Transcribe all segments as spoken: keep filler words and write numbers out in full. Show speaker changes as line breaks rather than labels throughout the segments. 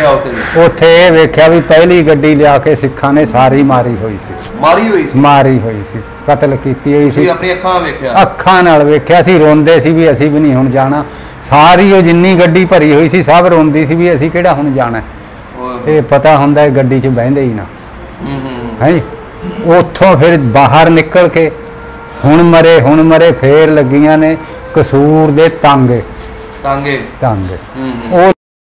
ਵੇਖਿਆ ਉੱਥੇ
ਉੱਥੇ ਇਹ ਵੇਖਿਆ ਵੀ ਪਹਿਲੀ ਗੱਡੀ ਲਿਆ ਕੇ ਸਿੱਖਾਂ ਨੇ ਸਾਰੀ ਮਾਰੀ ਹੋਈ ਸੀ
ਮਾਰੀ ਹੋਈ ਸੀ
ਮਾਰੀ ਹੋਈ ਸੀ ਕਤਲ ਕੀਤੀ ਹੋਈ ਸੀ
ਆਪਣੀ ਅੱਖਾਂ ਵੇਖਿਆ
ਅੱਖਾਂ ਨਾਲ ਵੇਖਿਆ ਸੀ ਰੋਂਦੇ ਸੀ ਵੀ ਅਸੀਂ ਵੀ ਨਹੀਂ ਹੁਣ ਜਾਣਾ ਸਾਰੀ ਉਹ ਜਿੰਨੀ ਗੱਡੀ ਭਰੀ ਹੋਈ ਸੀ ਸਭ ਰੋਂਦੀ ਸੀ ਵੀ ਅਸੀਂ ਕਿਹੜਾ ਹੁਣ ਜਾਣਾ ਇਹ ਪਤਾ ਹੁੰਦਾ ਇਹ ਗੱਡੀ 'ਚ ਬਹਿੰਦੇ ਹੀ ਨਾ ਹੈ ਉੱਥੋਂ ਫਿਰ ਬਾਹਰ ਨਿਕਲ ਕੇ ਹੁਣ ਮਰੇ ਹੁਣ ਮਰੇ ਫੇਰ ਲੱਗੀਆਂ ਨੇ ਕਸੂਰ ਦੇ ਤਾਂਗੇ
ਤਾਂਗੇ
ਤਾਂਗੇ ਉਹ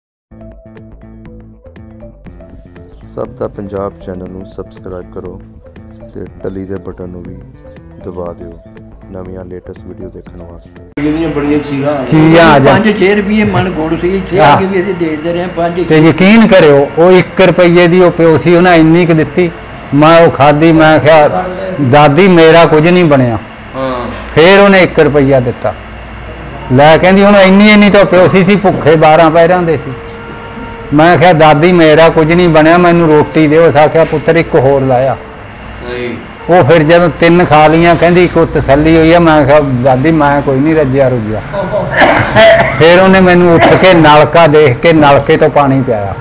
ਸਭ ਦਾ ਪੰਜਾਬ ਚੈਨਲ ਨੂੰ ਸਬਸਕ੍ਰਾਈਬ ਕਰੋ ਤੇ ਟਲੀ ਦੇ ਬਟਨ ਨੂੰ ਵੀ ਦਬਾ ਦਿਓ ਨਵੀਆਂ ਲੇਟੈਸਟ ਵੀਡੀਓ ਦੇਖਣ ਵਾਸਤੇ ਇਹਦੀਆਂ ਬੜੀਆਂ ਚੀਜ਼ਾਂ
ਚੀਜ਼ਾਂ ਆ ਜਾ
ਪੰਜ ਛੇ ਰੁਪਏ ਮਨ ਗੁੜ ਸੀ ਇੱਥੇ ਆ ਕੇ ਵੀ ਅਸੀਂ ਦੇਖਦੇ ਰਹੇ ਪੰਜ
ਤੇ ਯਕੀਨ ਕਰਿਓ ਉਹ ਇੱਕ ਰੁਪਏ ਦੀ ਉਹ ਪਿਓ ਸੀ ਉਹਨਾਂ ਇੰਨੀ ਕੁ ਦਿੱਤੀ ਮੈਂ ਉਹ ਖਾਦੀ ਮੈਂ ਕਿਹਾ ਦਾਦੀ ਮੇਰਾ ਕੁਝ ਨਹੀਂ ਬਣਿਆ ਫੇਰ ਉਹਨੇ ਇੱਕ ਰੁਪਈਆ ਦਿੱਤਾ ਲੈ ਕਹਿੰਦੀ ਹੁਣ ਇੰਨੀ ਇੰਨੀ ਤਾਂ ਪਿਓ ਸੀ ਸੀ ਭੁੱਖੇ ਬਾਰਾਂ ਪੈਰਾਂ ਦੇ ਸੀ ਮੈਂ ਕਿਹਾ ਦਾਦੀ ਮੇਰਾ ਕੁਝ ਨਹੀਂ ਬਣਿਆ ਮੈਨੂੰ ਰੋਟੀ ਦਿਓ ਉਸ ਆਖਿਆ ਪੁੱਤਰ ਇੱਕ ਹੋਰ ਲਾਇਆ
ਸਹੀ
ਉਹ ਫਿਰ ਜਦੋਂ ਤਿੰਨ ਖਾ ਲੀਆਂ ਕਹਿੰਦੀ ਕੋ ਤਸੱਲੀ ਹੋਈ ਆ ਮੈਂ ਕਿਹਾ ਦਾਦੀ ਮੈਂ ਕੋਈ ਨਹੀਂ ਰੱਜਿਆ ਰੁੱਜਿਆ ਫਿਰ ਉਹਨੇ ਮੈਨੂੰ ਉੱਠ ਕੇ ਨਲਕਾ ਦੇਖ ਕੇ ਨਲਕੇ ਤੋਂ ਪਾਣੀ ਪਿਆਇਆ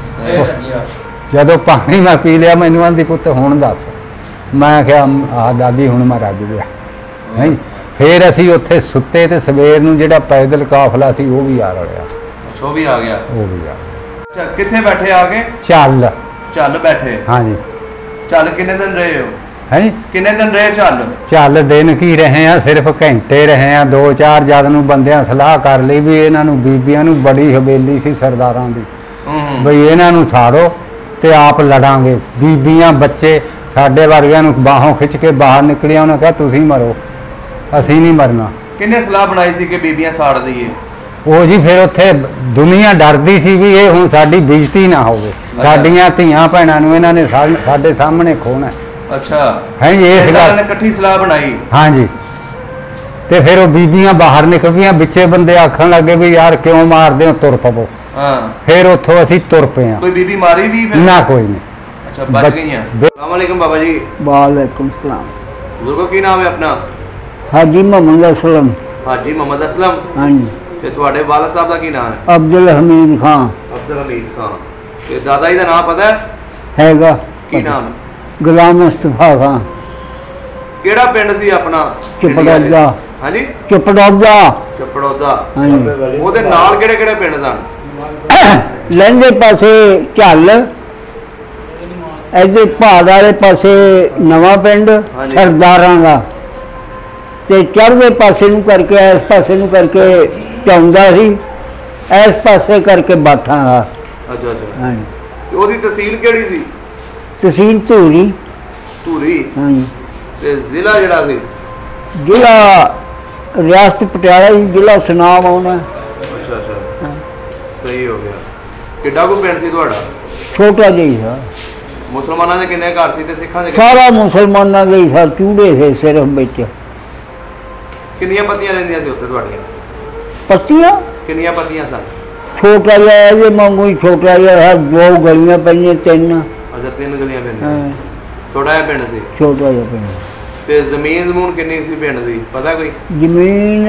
ਜਦੋਂ ਪਾਣੀ ਮੈਂ ਪੀ ਲਿਆ ਮੈਨੂੰ ਆਂਦੀ ਪੁੱਤ ਹੁਣ ਦੱਸ ਮੈਂ ਕਿਹਾ ਆ ਦਾਦੀ ਹੁਣ ਮੈਂ ਰੱਜ ਗਿਆ ਨਹੀਂ ਫਿਰ ਅਸੀਂ ਉੱਥੇ ਸੁੱਤੇ ਤੇ ਸਵੇਰ ਨੂੰ ਜਿਹੜਾ ਪੈਦਲ ਕਾਫਲਾ ਸੀ ਉਹ ਵੀ ਆ ਰਿਹਾ
ਉਹ ਵੀ ਆ ਗਿਆ
ਉਹ ਵੀ ਆ
ਅੱਛਾ ਕਿੱਥੇ ਬੈਠੇ ਆ ਕੇ
ਚੱਲ
ਚੱਲ ਬੈਠੇ
ਹਾਂਜੀ
ਚੱਲ ਕਿੰਨੇ ਦਿਨ ਰਹੇ ਹੋ
ਹੈ
ਕਿੰਨੇ ਦਿਨ ਰਹੇ ਚੱਲ
ਚੱਲ ਦਿਨ ਕੀ ਰਹੇ ਆ ਸਿਰਫ ਘੰਟੇ ਰਹੇ ਆ ਦੋ ਚਾਰ ਜਦ ਨੂੰ ਬੰਦਿਆਂ ਸਲਾਹ ਕਰ ਲਈ ਵੀ ਇਹਨਾਂ ਨੂੰ ਬੀਬੀਆਂ ਨੂੰ ਬੜੀ ਹਵੇਲੀ ਸੀ ਸਰਦਾਰਾਂ ਦੀ ਬਈ ਇਹਨਾਂ ਨੂੰ ਸਾੜੋ ਤੇ ਆਪ ਲੜਾਂਗੇ ਬੀਬੀਆਂ ਬੱਚੇ ਸਾਡੇ ਵਰਗਿਆਂ ਨੂੰ ਬਾਹੋਂ ਖਿੱਚ ਕੇ ਬਾਹਰ ਨਿਕਲਿਆ ਉਹਨਾਂ ਕਿਹਾ ਤੁਸੀਂ ਮਰੋ ਅਸੀਂ ਨਹੀਂ ਮਰਨਾ
ਕਿੰਨੇ ਸਲਾਹ ਬਣਾਈ ਸੀ ਕਿ ਬੀਬੀਆਂ ਸਾੜ ਦਈਏ
ਉਹ ਜੀ ਫਿਰ ਉੱਥੇ ਦੁਨੀਆ ਡਰਦੀ ਸੀ ਵੀ ਇਹ ਹੁਣ ਸਾਡੀ ਬੇਇੱਜ਼ਤੀ ਨਾ ਹੋਵੇ ਸਾਡੀਆਂ ਧੀਆਂ ਭੈਣਾਂ ਨੂੰ ਇਹਨਾਂ ਨੇ ਸਾਡੇ ਸਾਹਮਣੇ ਖੋਣਾ
ਅੱਛਾ
ਹੈ ਇਸ ਗੱਲ
ਨੇ ਇਕੱਠੀ ਸਲਾਹ ਬਣਾਈ
ਹਾਂਜੀ ਤੇ ਫਿਰ ਉਹ ਬੀਬੀਆਂ ਬਾਹਰ ਨਿਕਲ ਗਈਆਂ ਵਿੱਚੇ ਬੰਦੇ ਆਖਣ ਲੱਗੇ ਵੀ ਯਾਰ ਕਿਉਂ ਮਾਰਦੇ ਹੋ ਤੁਰ ਪਵੋ
ਹਾਂ ਫਿਰ
ਉੱਥੋਂ ਅਸੀਂ ਤੁਰ ਪਏ ਆ
ਕੋਈ ਬੀਬੀ ਮਾਰੀ ਵੀ ਫਿਰ
ਨਾ ਕੋਈ ਨਹੀਂ
ਅੱਛਾ ਬਚ ਗਈਆਂ अस्सलाम वालेकुम बाबा जी
वालेकुम सलाम
बुजुर्गो की नाम है अपना
हाजी मोहम्मद असलम
हाजी मोहम्मद असलम
हाँ जी
ਤੇ ਤੁਹਾਡੇ ਵਾਲਦ ਸਾਹਿਬ ਦਾ ਕੀ ਨਾਮ ਹੈ
अब्दुल हमीद खान
ਅਬਦੁਲ ਹਮੀਦ ਖਾਨ ਤੇ ਦਾਦਾ ਜੀ ਦਾ ਨਾਮ ਪਤਾ
हैगा
ਕੀ ਨਾਮ
गुलाम मुस्तफा खान
ਕਿਹੜਾ ਪਿੰਡ ਸੀ ਆਪਣਾ
ਚਪੜੌਦਾ
ਹਾਂਜੀ
ਚਪੜੌਦਾ
ਚਪੜੌਦਾ
ਹਾਂਜੀ
ਉਹਦੇ ਨਾਲ ਕਿਹੜੇ ਕਿਹੜੇ ਪਿੰਡ ਸਨ
ਲਹਿੰਦੇ ਪਾਸੇ ਝੱਲ ਇੱਧਰ ਪਹਾੜ ਵਾਲੇ ਪਾਸੇ ਨਵਾਂ ਪਿੰਡ ਸਰਦਾਰਾਂ ਦਾ ਤੇ ਚੜ੍ਹਦੇ ਪਾਸੇ ਨੂੰ ਕਰਕੇ ਇਸ ਪਾਸੇ ਨੂੰ ਕਰਕੇ ਚੌਂਦਾ ਸੀ ਇਸ ਪਾਸੇ ਕਰਕੇ ਬਾਠਾਂ ਦਾ
ਅੱਛਾ ਅੱਛਾ
ਹਾਂਜੀ
ਤੇ ਉਹਦੀ ਤਹਿਸੀਲ ਕਿਹੜੀ ਸੀ
ਤਹਿਸੀਲ ਧੂਰੀ
ਧੂਰੀ
ਹਾਂਜੀ
ਤੇ ਜ਼ਿਲ੍ਹਾ ਜਿਹੜਾ ਸੀ
ਜ਼ਿਲ੍ਹਾ ਰਿਆਸਤ ਪਟਿਆਲਾ ਜੀ ਜ਼ਿਲ੍ਹਾ ਸੁਨਾਮ ਆਉਣਾ
ਅੱਛਾ ਅੱਛਾ ਸਹੀ ਹੋ ਗਿਆ ਕਿੱਡਾ ਕੋ ਪਿੰਡ ਸੀ ਤੁਹਾਡਾ
ਛੋਟਾ ਜਿਹਾ
ਮੁਸਲਮਾਨਾਂ ਦੇ ਕਿੰਨੇ ਘਰ ਸੀ ਤੇ ਸਿੱਖਾਂ ਦੇ
ਸਾਰਾ ਮੁਸਲਮਾਨਾਂ ਦੇ ਹੀ ਸਰ ਚੂੜੇ ਸੀ ਸਿਰਫ ਵਿੱਚ
ਕਿੰਨੀਆਂ ਪਤੀਆਂ ਰਹਿੰਦੀਆਂ ਸੀ ਉੱਥੇ ਤੁਹਾਡੀਆਂ
ਪੱਤੀਆਂ
ਕਿੰਨੀਆਂ ਪਤੀਆਂ ਸਨ
ਛੋਟਾ ਜਿਹਾ ਇਹ ਵਾਂਗੂ ਹੀ ਛੋਟਾ ਜਿਹਾ ਦੋ ਗਲੀਆਂ ਪਈਆਂ ਤਿੰਨ
ਅੱਛਾ ਤਿੰਨ ਗਲੀਆਂ ਪੈਂਦੀਆਂ ਛੋਟਾ ਜਿਹਾ ਪਿੰਡ ਸੀ
ਛੋਟਾ ਜਿਹਾ ਪਿੰਡ
ਤੇ ਜ਼ਮੀਨ ਜ਼ਮੂਨ ਕਿੰਨੀ ਸੀ ਪਿੰਡ ਦੀ ਪਤਾ ਕੋਈ
ਜ਼ਮੀਨ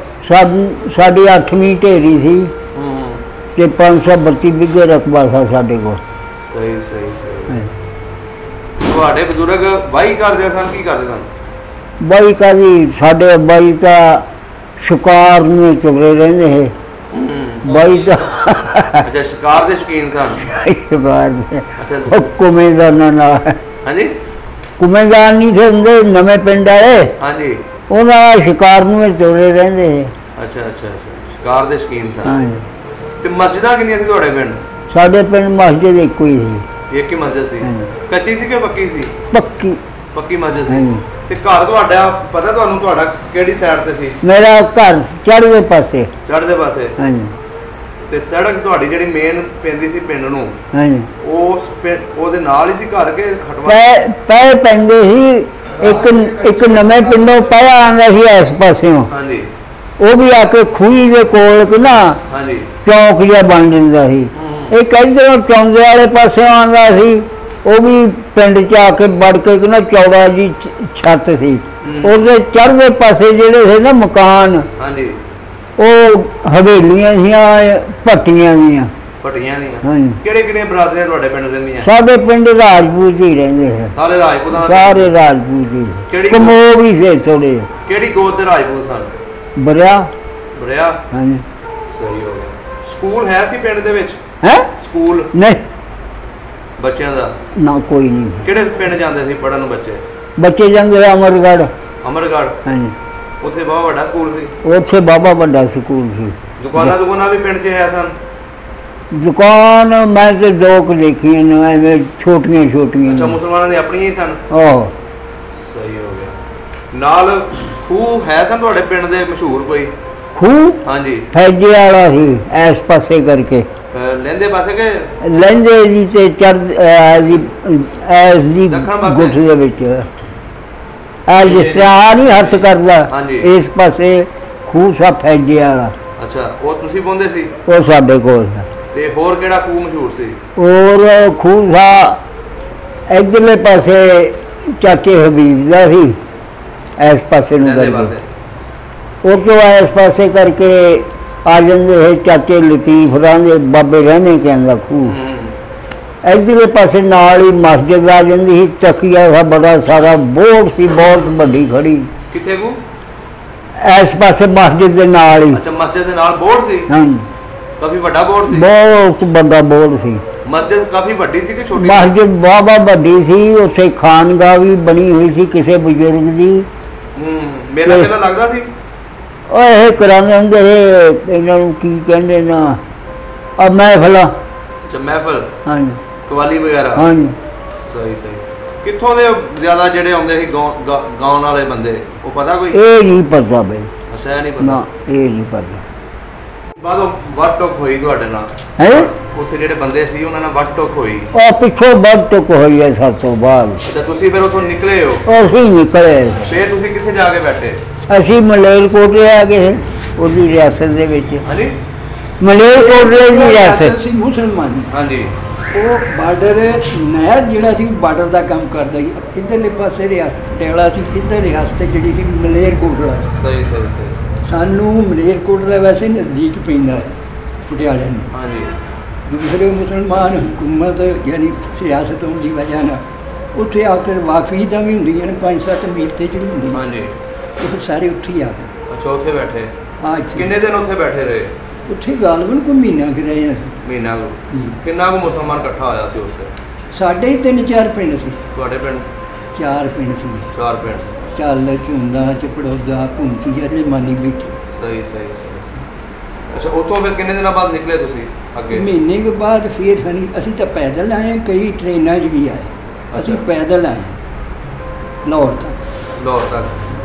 ਸਾਡੀ ਅੱਠਵੀਂ ਢੇਰੀ ਸੀ ਤੇ ਪੰਜ ਸੌ ਬੱਤੀ ਬਿੱਗੇ ਰਕਬਾ ਸੀ ਸਾਡੇ ਕੋਲ
ਸਹੀ ਸਹੀ ਸਹੀ ਤੁਹਾਡੇ ਬਜ਼ੁਰਗ ਵਾਹੀ ਕਰਦੇ ਸਨ ਕੀ ਕਰਦੇ ਸਨ
ਬਾਈ ਕਾਦੀ ਸਾਡੇ ਬਾਈ ਤਾਂ ਸ਼ਿਕਾਰ ਨੂੰ ਚੁਗਰੇ ਰਹਿੰਦੇ ਹੈ ਬਾਈ ਤਾਂ
ਅੱਛਾ ਸ਼ਿਕਾਰ ਦੇ ਸ਼ੌਕੀਨ ਸਨ
ਸ਼ਿਕਾਰ ਦੇ ਕੁਮੇਦਾਨਾਂ ਨਾਲ
ਹਾਂਜੀ
ਕੁਮੇਦਾਨ ਨਹੀਂ ਥੇ ਹੁੰਦੇ ਨਵੇਂ ਪਿੰਡ ਆਏ
ਹਾਂਜੀ
ਉਹਨਾਂ ਸ਼ਿਕਾਰ ਨੂੰ ਚੁਗਰੇ ਰਹਿੰਦੇ ਹੈ
ਅੱਛਾ ਅੱਛਾ ਅੱਛਾ ਸ਼ਿਕਾਰ ਦੇ ਸ਼ੌਕੀਨ ਸਨ ਤੇ ਮਸਜਿਦਾਂ ਕਿੰਨੀਆਂ ਸੀ ਤੁਹਾਡੇ ਪਿੰਡ
ਸਾਡੇ ਪਿੰਡ ਮਸਜਿਦ ਇੱਕੋ ਹੀ ਸੀ
ਇੱਕ ਹੀ ਮਸਜਿਦ ਸੀ ਕੱਚੀ ਸੀ ਕਿ ਪੱਕੀ ਸੀ
ਪੱਕੀ
ਪੱਕੀ ਮਸਜਿਦ ਸੀ ਤੇ ਘਰ ਤੁਹਾਡਾ ਪਤਾ ਤੁਹਾਨੂੰ ਤੁਹਾਡਾ ਕਿਹੜੀ ਸਾਈਡ ਤੇ ਸੀ
ਮੇਰਾ ਘਰ ਚੜ੍ਹਦੇ ਪਾਸੇ
ਚੜ੍ਹਦੇ ਪਾਸੇ
ਹਾਂਜੀ
ਤੇ ਸੜਕ ਤੁਹਾਡੀ ਜਿਹੜੀ ਮੇਨ ਪੈਂਦੀ ਸੀ ਪਿੰਡ ਨੂੰ
ਹਾਂਜੀ
ਉਸ ਉਹਦੇ ਨਾਲ ਹੀ ਸੀ ਘਰ ਕੇ ਹਟਵਾ
ਪੈ ਪੈ ਪੈਂਦੇ ਸੀ ਇੱਕ ਇੱਕ ਨਵੇਂ ਪਿੰਡੋਂ ਪਾਇਆ ਆਉਂਦਾ ਸੀ ਇਸ ਪਾਸਿਓਂ
ਹਾਂਜੀ
ਉਹ ਵੀ ਆ ਕੇ ਖੂਹੀ ਦੇ ਕੋਲ ਕਿ ਨਾ
ਹਾਂਜੀ
ਚੌਕ ਜਿਹਾ ਬਣ ਜਾਂਦਾ ਸੀ ਇੱਕ ਇੱਧਰੋਂ ਚੌਂਦੇ ਵਾਲੇ ਪਾਸਿਓਂ ਆਉਂਦਾ ਸੀ ਉਹ ਵੀ ਪਿੰਡ ਚ ਆ ਕੇ ਵੜ ਕੇ ਕਿ ਨਾ ਚੌੜਾ ਜੀ ਛੱਤ ਸੀ ਉਹਦੇ ਚੜ੍ਹਦੇ ਪਾਸੇ ਜਿਹੜੇ ਸੀ ਨਾ ਮਕਾਨ
ਹਾਂਜੀ
ਉਹ ਹਵੇਲੀਆਂ ਸੀਆਂ ਭੱਟੀਆਂ ਦੀਆਂ
ਭੱਟੀਆਂ ਦੀਆਂ
ਹਾਂਜੀ
ਕਿਹੜੇ ਕਿਹੜੇ ਬਰਾਦਰੀਆਂ ਤੁਹਾਡੇ ਪਿੰਡ ਰਹਿੰਦੀਆਂ
ਸਾਡੇ ਪਿੰਡ ਰਾਜਪੂਤ ਹੀ ਰਹਿੰਦੇ ਹੈ
ਸਾਰੇ ਰਾਜਪੂਤਾਂ ਦੇ?
ਸਾਰੇ ਰਾਜਪੂਤ ਹੀ
ਕਿਹੜੀ
ਕਮੋ ਵੀ ਸੇ ਥੋੜੇ
ਕਿਹੜੀ ਗੋਤ ਦੇ ਰਾਜਪੂਤ ਸਨ?
ਬਰਿਆ
ਬਰਿਆ।
ਹਾਂਜੀ
ਸਹੀ ਹੋ ਗਿਆ। ਸਕੂਲ ਹੈ ਸੀ ਪਿੰਡ ਦੇ ਵਿੱਚ?
ਹੈ
ਸਕੂਲ
ਨਹੀਂ
ਬੱਚਿਆਂ ਦਾ?
ਨਾ ਕੋਈ ਨਹੀਂ
ਕਿਹੜੇ ਪਿੰਡ ਜਾਂਦੇ ਸੀ ਪੜਨ ਨੂੰ ਬੱਚੇ?
ਬੱਚੇ ਜਾਂਦੇ ਆ ਅਮਰਗੜ੍ਹ।
ਅਮਰਗੜ੍ਹ?
ਹਾਂਜੀ
ਉੱਥੇ ਬਹੁਤ ਵੱਡਾ ਸਕੂਲ ਸੀ?
ਉੱਥੇ ਬਾਬਾ ਵੱਡਾ ਸਕੂਲ ਸੀ।
ਦੁਕਾਨਾਂ ਦੁਕਾਨਾਂ ਵੀ ਪਿੰਡ 'ਚ ਹੈ ਸਨ?
ਦੁਕਾਨ ਮੈਂ ਤੇ ਦੋ ਕੁ ਦੇਖੀਆਂ ਨੇ ਐਵੇਂ ਛੋਟੀਆਂ ਛੋਟੀਆਂ।
ਅੱਛਾ ਮੁਸਲਮਾਨਾਂ ਦੀ ਆਪਣੀਆਂ ਹੀ ਸਨ?
ਆਹੋ
ਸਹੀ ਹੋ ਗਿਆ। ਨਾਲ ਖੂਹ ਹੈ ਸਨ ਤੁਹਾਡੇ ਪਿੰਡ ਦੇ ਮਸ਼ਹੂਰ ਕੋਈ?
ਖੂਹ
ਹਾਂਜੀ
ਫੈਜੇ ਵਾਲਾ ਸੀ ਇਸ ਪਾਸੇ ਕਰਕੇ
ਅਹ ਲਹਿੰਦੇ ਪਾਸੇ ਕਿ
ਲਹਿੰਦੇ ਦੀ ਤੇ ਚੜ ਦੀ ਐਸ ਦੀ
ਦੱਖਣ ਪਾਸੇ?
ਗੁੱਠ ਦੇ ਵਿੱਚ ਐ ਜਿਸ ਤਰ੍ਹਾਂ ਨਹੀਂ ਹੱਥ ਕਰਦਾ
ਹਾਂਜੀ।
ਇਸ ਪਾਸੇ ਖੂਹ ਸਾ ਫੈਜੇ ਵਾਲਾ।
ਅੱਛਾ ਉਹ ਤੁਸੀਂ ਪਾਉਂਦੇ ਸੀ?
ਉਹ ਸਾਡੇ ਕੋਲ ਹੈ।
ਤੇ ਹੋਰ ਕਿਹੜਾ ਖੂਹ ਮਸ਼ਹੂਰ ਸੀ?
ਔਰ ਖੂਹ ਸਾ ਇੱਧਰਲੇ ਪਾਸੇ ਚਾਚੇ ਹਬੀਬ ਦਾ ਸੀ ਇਸ ਪਾਸੇ ਨੂੰ
ਲਹਿੰਦੇ
ਕਰਕੇ
ਪਾਸੇ?
ਉਹ ਤੋਂ ਇਸ ਪਾਸੇ ਕਰਕੇ ਆ ਜਾਂਦੇ ਹੈ ਚਾਚੇ ਲਤੀਫ ਰਹਿੰਦੇ ਬਾਬੇ ਰਹਿੰਦੇ ਕਹਿੰਦਾ ਖੂਹ।
ਹੂੰ।
ਇੱਧਰਲੇ ਪਾਸੇ ਨਾਲ ਹੀ ਮਸਜਿਦ ਆ ਜਾਂਦੀ ਸੀ ਤਕੀਆ ਦਾ ਬੜਾ ਸਾਰਾ ਬੋਰਡ ਸੀ ਬਹੁਤ ਵੱਡੀ ਖੜੀ
ਕਿੱਥੇ ਖੂਹ?
ਇਸ ਪਾਸੇ ਮਸਜਿਦ ਦੇ ਨਾਲ ਹੀ।
ਅੱਛਾ ਮਸਜਿਦ ਦੇ ਨਾਲ ਬੋਰਡ ਸੀ?
ਹਾਂ
ਕਾਫੀ ਵੱਡਾ ਬੋਰਡ ਸੀ?
ਬਹੁਤ ਵੱਡਾ ਬੋਰਡ ਸੀ।
ਮਸਜਿਦ ਕਾਫੀ ਵੱਡੀ ਸੀ ਕਿ ਛੋਟੀ?
ਮਸਜਿਦ ਬਾਬਾ ਵੱਡੀ ਸੀ। ਉੱਥੇ ਖਾਨਗਾਹ ਵੀ ਬਣੀ ਹੋਈ ਸੀ ਕਿਸੇ ਬਜ਼ੁਰਗ ਦੀ।
ਹੂੰ ਮੇਲਾ ਮੇਲਾ ਲੱਗਦਾ ਸੀ?
ਉਹ ਇਹ ਕਰਾਉਂਦੇ ਹੁੰਦੇ ਸੀ ਇਹਨਾਂ ਨੂੰ ਕੀ ਕਹਿੰਦੇ ਨਾ ਆ ਮਹਿਫਲਾਂ।
ਅੱਛਾ ਮਹਿਫਲ
ਹਾਂਜੀ
ਕਵਾਲੀ ਵਗੈਰਾ?
ਹਾਂਜੀ
ਸਹੀ ਸਹੀ। ਕਿੱਥੋਂ ਦੇ ਜ਼ਿਆਦਾ ਜਿਹੜੇ ਆਉਂਦੇ ਸੀ ਗਾਉਂ- ਗਾ- ਗਾਉਣ ਵਾਲੇ ਬੰਦੇ ਉਹ ਪਤਾ ਕੋਈ?
ਇਹ ਨਹੀਂ ਪਤਾ ਬਈ
ਅੱਛਾ ਇਹ ਨਹੀਂ ਪਤਾ?
ਨਾ ਇਹ ਨਹੀਂ ਪਤਾ।
ਬਾਦੋਂ ਵੱਟ ਟੋਕ ਹੋਈ ਤੁਹਾਡੇ ਨਾਲ?
ਹੈ
ਉੱਥੇ ਜਿਹੜੇ ਬੰਦੇ ਸੀ ਉਹਨਾਂ ਨਾਲ ਵੱਟ ਟੋਕ ਹੋਈ?
ਉਹ ਪਿੱਛੋਂ ਵੱਧ ਟੁਕ ਹੋਈ ਹੈ ਸਭ ਤੋਂ ਬਾਅਦ।
ਅੱਛਾ ਤੁਸੀਂ ਫਿਰ ਉੱਥੋਂ ਨਿਕਲੇ ਹੋ?
ਅਸੀਂ ਨਿਕਲੇ
ਫਿਰ ਤੁਸੀਂ ਕਿੱਥੇ ਜਾ ਕੇ ਬੈਠੇ?
ਅਸੀਂ ਮਲੇਰਕੋਟਲੇ ਆ ਗਏ ਉਹਦੀ ਰਿਆਸਤ ਦੇ ਵਿੱਚ।
ਹਾਂਜੀ
ਮਲੇਰਕੋਟਲੇ ਦੀ ਰਿਆਸਤ
ਸੀ ਮੁਸਲਮਾਨ।
ਹਾਂਜੀ
ਉਹ ਬਾਰਡਰ ਨਹਿਰ ਜਿਹੜਾ ਸੀ ਬਾਰਡਰ ਦਾ ਕੰਮ ਕਰਦਾ ਸੀ। ਇੱਧਰਲੇ ਪਾਸੇ ਰਿਆਸਤ ਪਟਿਆਲਾ ਸੀ, ਇੱਧਰ ਰਿਆਸਤ ਜਿਹੜੀ ਸੀ ਮਲੇਰਕੋਟਲਾ।
ਸਹੀ ਸਹੀ ਸਹੀ।
ਸਾਨੂੰ ਮਲੇਰਕੋਟਲਾ ਵੈਸੇ ਨਜ਼ਦੀਕ ਪੈਂਦਾ ਹੈ ਪਟਿਆਲੇ ਨੂੰ।
ਹਾਂਜੀ
ਦੂਸਰੇ ਮੁਸਲਮਾਨ ਹਕੂਮਤ ਯਾਨੀ ਸਿਆਸਤ ਹੋਣ ਦੀ ਵਜ੍ਹਾ ਨਾਲ ਉੱਥੇ ਆ ਕੇ ਵਾਕਫੀ ਤਾਂ ਵੀ ਹੁੰਦੀਆਂ ਨੇ ਪੰਜ ਸੱਤ ਮੀਲ ਤੇ ਜਿਹੜੀ ਹੁੰਦੀ
ਹਾਂਜੀ।
ਉਹ ਸਾਰੇ ਉੱਥੇ ਹੀ ਆ ਗਏ।
ਅੱਛਾ ਉੱਥੇ ਬੈਠੇ?
ਹਾਂ
ਕਿੰਨੇ ਦਿਨ ਉੱਥੇ ਬੈਠੇ ਰਹੇ?
ਉੱਥੇ ਗਾਲਬਨ ਕੋਈ ਮਹੀਨਾ ਕੁ ਰਹੇ ਅਸੀਂ।
ਮਹੀਨਾ ਕੁ?
ਹੂੰ।
ਕਿੰਨਾ ਕੁ ਮੁਸਲਮਾਨ ਇਕੱਠਾ ਹੋਇਆ ਸੀ ਉੱਥੇ?
ਸਾਡੇ ਹੀ ਤਿੰਨ ਚਾਰ ਪਿੰਡ ਸੀ।
ਤੁਹਾਡੇ ਪਿੰਡ?
ਚਾਰ ਪਿੰਡ ਸੀ।
ਚਾਰ ਪਿੰਡ?
ਚੱਲ ਝੁੰਦਾ ਚਪੜੋਦਾ ਭੁੰਕੀ ਜਿਹੜੇ ਮਾਨੀ ਬੈਠੇ।
ਸਹੀ ਸਹੀ ਸਹੀ। ਅੱਛਾ ਉੱਥੋਂ ਫਿਰ ਕਿੰਨੇ ਦਿਨਾਂ ਬਾਅਦ ਨਿਕਲੇ ਤੁਸੀਂ ਅੱਗੇ?
ਮਹੀਨੇ ਕੇ ਬਾਅਦ ਫਿਰ ਸਨੀ ਅਸੀਂ ਤਾਂ ਪੈਦਲ ਆਏ, ਕਈ ਟ੍ਰੇਨਾਂ 'ਚ ਵੀ ਆਏ। ਅਸੀਂ
ਅੱਛਾ।
ਪੈਦਲ ਆਏ ਲਾਹੌਰ ਤੱਕ।
ਲਾਹੌਰ ਤੱਕ?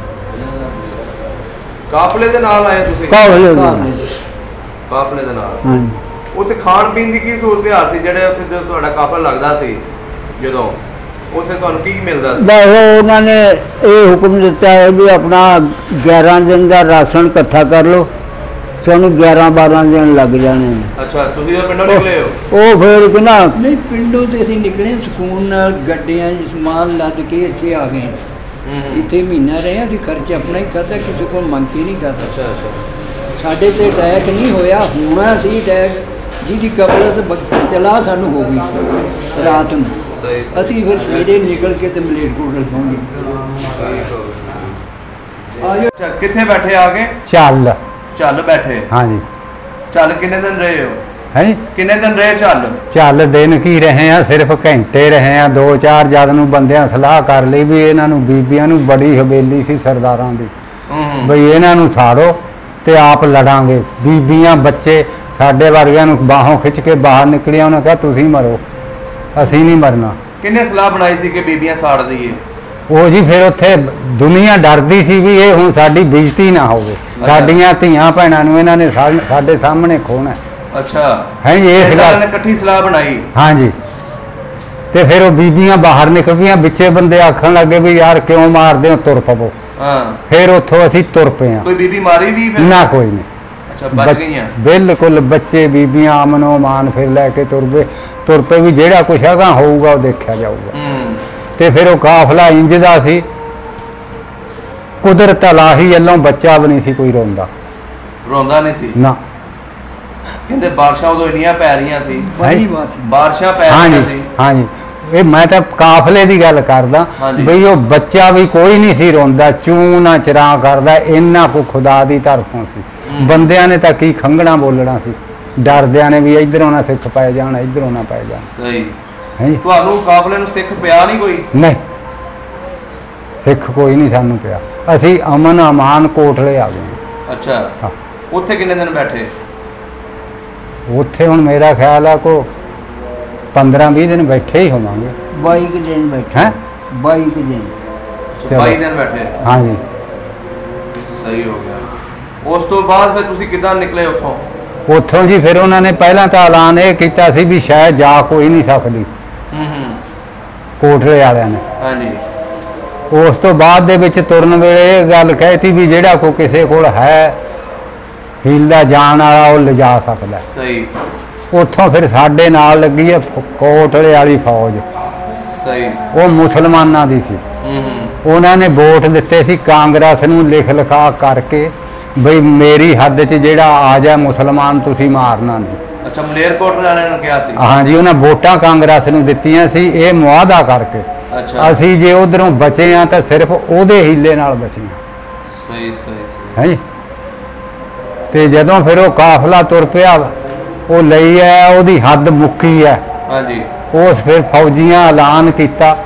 ਕਾਫਲੇ ਦੇ ਨਾਲ ਆਏ ਤੁਸੀਂ?
ਕਾਬਲੇ
ਕਾਬਲੇ।
ਕਾਫਲੇ ਦੇ ਨਾਲ?
ਹਾਂਜੀ
ਉੱਥੇ ਖਾਣ ਪੀਣ ਦੀ ਕੀ ਸਹੂਲਤ ਹਾਲ ਸੀ ਜਿਹੜੇ ਉੱਥੇ ਜਦੋਂ ਤੁਹਾਡਾ ਕਾਫਲਾ ਲੱਗਦਾ ਸੀ ਜਦੋਂ ਉੱਥੇ ਤੁਹਾਨੂੰ ਕੀ ਮਿਲਦਾ ਸੀ?
ਬਸ ਉਹਨਾਂ ਨੇ ਇਹ ਹੁਕਮ ਦਿੱਤਾ ਹੈ ਵੀ ਆਪਣਾ ਗਿਆਰਾਂ ਦਿਨ ਦਾ ਰਾਸ਼ਨ ਇਕੱਠਾ ਕਰ ਲਓ, ਤੁਹਾਨੂੰ ਗਿਆਰਾਂ ਬਾਰਾਂ ਦਿਨ ਲੱਗ ਜਾਣੇ ਨੇ।
ਅੱਛਾ ਤੁਸੀਂ ਉਹ ਪਿੰਡੋਂ ਨਿਕਲੇ ਹੋ?
ਉਹ ਫਿਰ ਕਿ ਨਾ
ਨਹੀਂ ਪਿੰਡੋਂ ਤੇ ਅਸੀਂ ਨਿਕਲੇ ਸਕੂਨ ਨਾਲ ਗੱਡੀਆਂ 'ਚ ਸਮਾਨ ਲੱਦ ਕੇ ਇੱਥੇ ਆ ਗਏ।
ਹੂੰ ਹੂੰ।
ਇੱਥੇ ਮਹੀਨਾ ਰਹੇ ਅਸੀਂ ਖਰਚ ਆਪਣਾ ਹੀ ਕਰਦਾ, ਕਿਸੇ ਕੋਲ ਮੰਗ ਕੇ ਨਹੀਂ ਕਰਦਾ।
ਅੱਛਾ ਅੱਛਾ।
ਸਾਡੇ ਤੇ ਅਟੈਕ ਨਹੀਂ ਹੋਇਆ, ਹੋਣਾ ਸੀ ਅਟੈਕ ਜਿਹਦੀ ਕਬਲਤ ਬ- ਚਲਾ ਸਾਨੂੰ ਹੋ ਗਈ ਰਾਤ ਨੂੰ।
ਸਹੀ ਸਹੀ।
ਅਸੀਂ ਫਿਰ ਸਵੇਰੇ ਨਿਕਲ ਕੇ ਤੇ ਮਲੇਰਕੋਟਲੇ ਪਹੁੰਚ
ਠੀਕ ਹੋ ਗਿਆ।
ਗਏ।
ਅੱਛਾ ਕਿੱਥੇ ਬੈਠੇ ਆ ਕੇ?
ਚੱਲ
ਚੱਲ ਬੈਠੇ?
ਹਾਂਜੀ
ਚੱਲ ਕਿੰਨੇ ਦਿਨ ਰਹੇ ਹੋ?
ਹੈ
ਕਿੰਨੇ ਦਿਨ ਰਹੇ ਚੱਲ?
ਚੱਲ ਦਿਨ ਕੀ ਰਹੇ ਆ, ਸਿਰਫ ਘੰਟੇ ਰਹੇ ਆ ਦੋ ਚਾਰ। ਜਦ ਨੂੰ ਬੰਦਿਆਂ ਸਲਾਹ ਕਰ ਲਈ ਵੀ ਇਹਨਾਂ ਨੂੰ ਬੀਬੀਆਂ ਨੂੰ ਬੜੀ ਹਵੇਲੀ ਸੀ ਸਰਦਾਰਾਂ ਦੀ
ਹੂੰ ਹੂੰ।
ਬਈ ਇਹਨਾਂ ਨੂੰ ਸਾੜੋ ਤੇ ਆਪ ਲੜਾਂਗੇ। ਬੀਬੀਆਂ ਬੱਚੇ ਸਾਡੇ ਵਰਗਿਆਂ ਨੂੰ ਬਾਹੋਂ ਖਿੱਚ ਕੇ ਬਾਹਰ ਨਿਕਲਿਆ। ਉਹਨਾਂ ਕਿਹਾ ਤੁਸੀਂ ਮਰੋ, ਅਸੀਂ ਨਹੀਂ ਮਰਨਾ।
ਕਿੰਨੇ ਸਲਾਹ ਬਣਾਈ ਸੀ ਕਿ ਬੀਬੀਆਂ ਸਾੜ ਦਈਏ?
ਉਹ ਜੀ ਫਿਰ ਉੱਥੇ ਦੁਨੀਆ ਡਰਦੀ ਸੀ ਵੀ ਇਹ ਹੁਣ ਸਾਡੀ ਬੇਇੱਜ਼ਤੀ ਨਾ ਹੋਵੇ, ਸਾਡੀਆਂ ਧੀਆਂ ਭੈਣਾਂ ਨੂੰ ਇਹਨਾਂ ਨੇ ਸਾ- ਸਾਡੇ ਸਾਹਮਣੇ ਖੋਣਾ
ਅੱਛਾ
ਹੈ ਇਸ
ਇਹਨਾਂ
ਗੱਲ।
ਨੇ ਇਕੱਠੀ ਸਲਾਹ ਬਣਾਈ?
ਹਾਂਜੀ ਤੇ ਫਿਰ ਉਹ ਬੀਬੀਆਂ ਬਾਹਰ ਨਿਕਲ ਗਈਆਂ, ਵਿੱਚੇ ਬੰਦੇ ਆਖਣ ਲੱਗੇ ਵੀ ਯਾਰ ਕਿਉਂ ਮਾਰਦੇ ਹੋ, ਤੁਰ ਪਵੋ।
ਹਾਂ
ਫਿਰ ਉੱਥੋਂ ਅਸੀਂ ਤੁਰ ਪਏ ਹਾਂ।
ਕੋਈ ਬੀਬੀ ਮਾਰੀ ਵੀ ਫਿਰ?
ਨਾ ਕੋਈ ਨਹੀਂ,
ਅੱਛਾ ਬਚ
ਬੱਚ-
ਗਈਆਂ?
ਬਿਲਕੁਲ ਬੱਚੇ ਬੀਬੀਆਂ ਅਮਨੋ ਮਾਨ ਫਿਰ ਲੈ ਕੇ ਤੁਰ ਪਏ ਤੁਰ ਪਏ ਵੀ ਜਿਹੜਾ ਕੁਛ ਹੈਗਾ ਹੋਊਗਾ ਉਹ ਦੇਖਿਆ ਜਾਊਗਾ।
ਹੂੰ
ਤੇ ਫਿਰ ਉਹ ਕਾਫਲਾ ਇੰਜ ਦਾ ਸੀ, ਕੁਦਰਤ ਅਲਾਹੀ ਵੱਲੋਂ ਬੱਚਾ ਵੀ ਨਹੀਂ ਸੀ ਕੋਈ ਰੋਂਦਾ।
ਰੋਂਦਾ ਨਹੀਂ ਸੀ?
ਨਾ
ਕਹਿੰਦੇ ਬਾਰਿਸ਼ਾਂ ਉਦੋਂ ਇੰਨੀਆਂ ਪੈ ਰਹੀਆਂ ਸੀ,
ਬੜੀ ਬਾਤ
ਬਾਰਿਸ਼ਾਂ ਪੈ
ਹਾਂਜੀ
ਰਹੀਆਂ ਸੀ।
ਹਾਂਜੀ ਇਹ ਮੈਂ ਤਾਂ ਕਾਫਲੇ ਦੀ ਗੱਲ ਕਰਦਾ
ਹਾਂਜੀ।
ਬਈ ਉਹ ਬੱਚਾ ਵੀ ਕੋਈ ਨਹੀਂ ਸੀ ਰੋਂਦਾ, ਚੂੰ ਨਾ ਚਰਾਂ ਕਰਦਾ, ਇੰਨਾ ਕੋ ਖੁਦਾ ਦੀ ਤਰਫੋਂ ਸੀ। ਬੰਦਿਆਂ ਨੇ ਤਾਂ ਕੀ ਖੰਗਣਾ ਬੋਲਣਾ ਸੀ, ਡਰਦਿਆਂ ਨੇ ਵੀ ਇਧਰੋਂ ਨਾ ਸਿੱਖ ਪੈ ਜਾਣ, ਇਧਰੋਂ ਨਾ ਪੈ ਜਾਣ।
ਸਹੀ।
ਹੈ ਜੀ?
ਤੁਹਾਨੂੰ ਕਾਫਲੇ ਨੂੰ ਸਿੱਖ ਪਿਆ ਨਹੀਂ ਕੋਈ?
ਨਹੀਂ, ਸਿੱਖ ਕੋਈ ਨਹੀਂ ਸਾਨੂੰ ਪਿਆ। ਅਸੀਂ ਅਮਨ ਅਮਾਨ ਕੋਟਲੇ ਆ ਗਏ।
ਅੱਛਾ,
ਹਾਂ।
ਉੱਥੇ ਕਿੰਨੇ ਦਿਨ ਬੈਠੇ?
ਉੱਥੇ ਹੁਣ ਮੇਰਾ ਖਿਆਲ ਆ ਕੋ ਪੰਦਰਾਂ ਵੀਹ ਦਿਨ ਬੈਠੇ ਹੀ ਹੋਵਾਂਗੇ।
ਬਾਈ ਕੁ ਦਿਨ ਬੈਠੇ
ਹੈਂ?
ਬਾਈ ਕੁ ਦਿਨ
ਚਲੋ।
ਬਾਈ ਦਿਨ ਬੈਠੇ।
ਹਾਂਜੀ।
ਸਹੀ ਹੋ ਗਿਆ। ਉਸ ਤੋਂ ਬਾਅਦ ਫਿਰ ਤੁਸੀਂ ਕਿੱਦਾਂ ਨਿਕਲੇ ਉੱਥੋਂ?
ਉੱਥੋਂ ਜੀ ਫਿਰ ਉਹਨਾਂ ਨੇ ਪਹਿਲਾਂ ਤਾਂ ਐਲਾਨ ਇਹ ਕੀਤਾ ਸੀ ਵੀ ਸ਼ਾਇਦ ਜਾ ਕੋਈ ਨਹੀਂ ਸਕਦੀ
ਹੂੰ ਹੂੰ।
ਕੋਟਲੇ ਵਾਲਿਆਂ ਨੇ।
ਹਾਂਜੀ।
ਉਸ ਤੋਂ ਬਾਅਦ ਦੇ ਵਿੱਚ ਤੁਰਨ ਵੇਲੇ ਇਹ ਗੱਲ ਕਹਿਤੀ ਵੀ ਜਿਹੜਾ ਕੋ ਕਿਸੇ ਕੋਲ ਹੈ ਹੀਲਾ ਜਾਣ ਵਾਲਾ ਉਹ ਲਿਜਾ ਸਕਦਾ।
ਸਹੀ।
ਉੱਥੋਂ ਫਿਰ ਸਾਡੇ ਨਾਲ ਲੱਗੀ ਹੈ ਫ- ਕੋਟਲੇ ਵਾਲੀ ਫੌਜ,
ਸਹੀ।
ਉਹ ਮੁਸਲਮਾਨਾਂ ਦੀ ਸੀ।
ਹੂੰ ਹੂੰ।
ਉਹਨਾਂ ਨੇ ਵੋਟ ਦਿੱਤੇ ਸੀ ਕਾਂਗਰਸ ਨੂੰ ਲਿਖ ਲਿਖਾ ਕਰਕੇ ਬਈ ਮੇਰੀ ਹੱਦ 'ਚ ਜਿਹੜਾ ਆ ਜਾ ਮੁਸਲਮਾਨ ਤੁਸੀਂ ਮਾਰਨਾ ਨਹੀਂ।
ਅੱਛਾ, ਮਲੇਰਕੋਟਲੇ ਵਾਲਿਆਂ ਨੇ ਕਿਹਾ ਸੀ?
ਹਾਂਜੀ, ਉਹਨਾਂ ਵੋਟਾਂ ਕਾਂਗਰਸ ਨੂੰ ਦਿੱਤੀਆਂ ਸੀ ਇਹ ਮੁਆਦਾ ਕਰਕੇ।
ਅੱਛਾ।
ਅਸੀਂ ਜੇ ਉਧਰੋਂ ਬਚੇ ਆ ਤਾਂ ਸਿਰਫ ਉਹਦੇ ਹੀਲੇ ਨਾਲ ਬਚੇ ਆ।
ਸਹੀ ਸਹੀ ਸਹੀ।
ਹੈ ਜੀ। ਤੇ ਜਦੋਂ ਫਿਰ ਉਹ ਕਾਫਲਾ ਤੁਰ ਪਿਆ, ਉਹ ਲਈ ਹੈ ਉਹਦੀ ਹੱਦ ਮੁੱਕੀ ਹੈ।
ਹਾਂਜੀ।
ਉਸ ਫਿਰ ਫੌਜੀਆਂ ਐਲਾਨ ਕੀਤਾ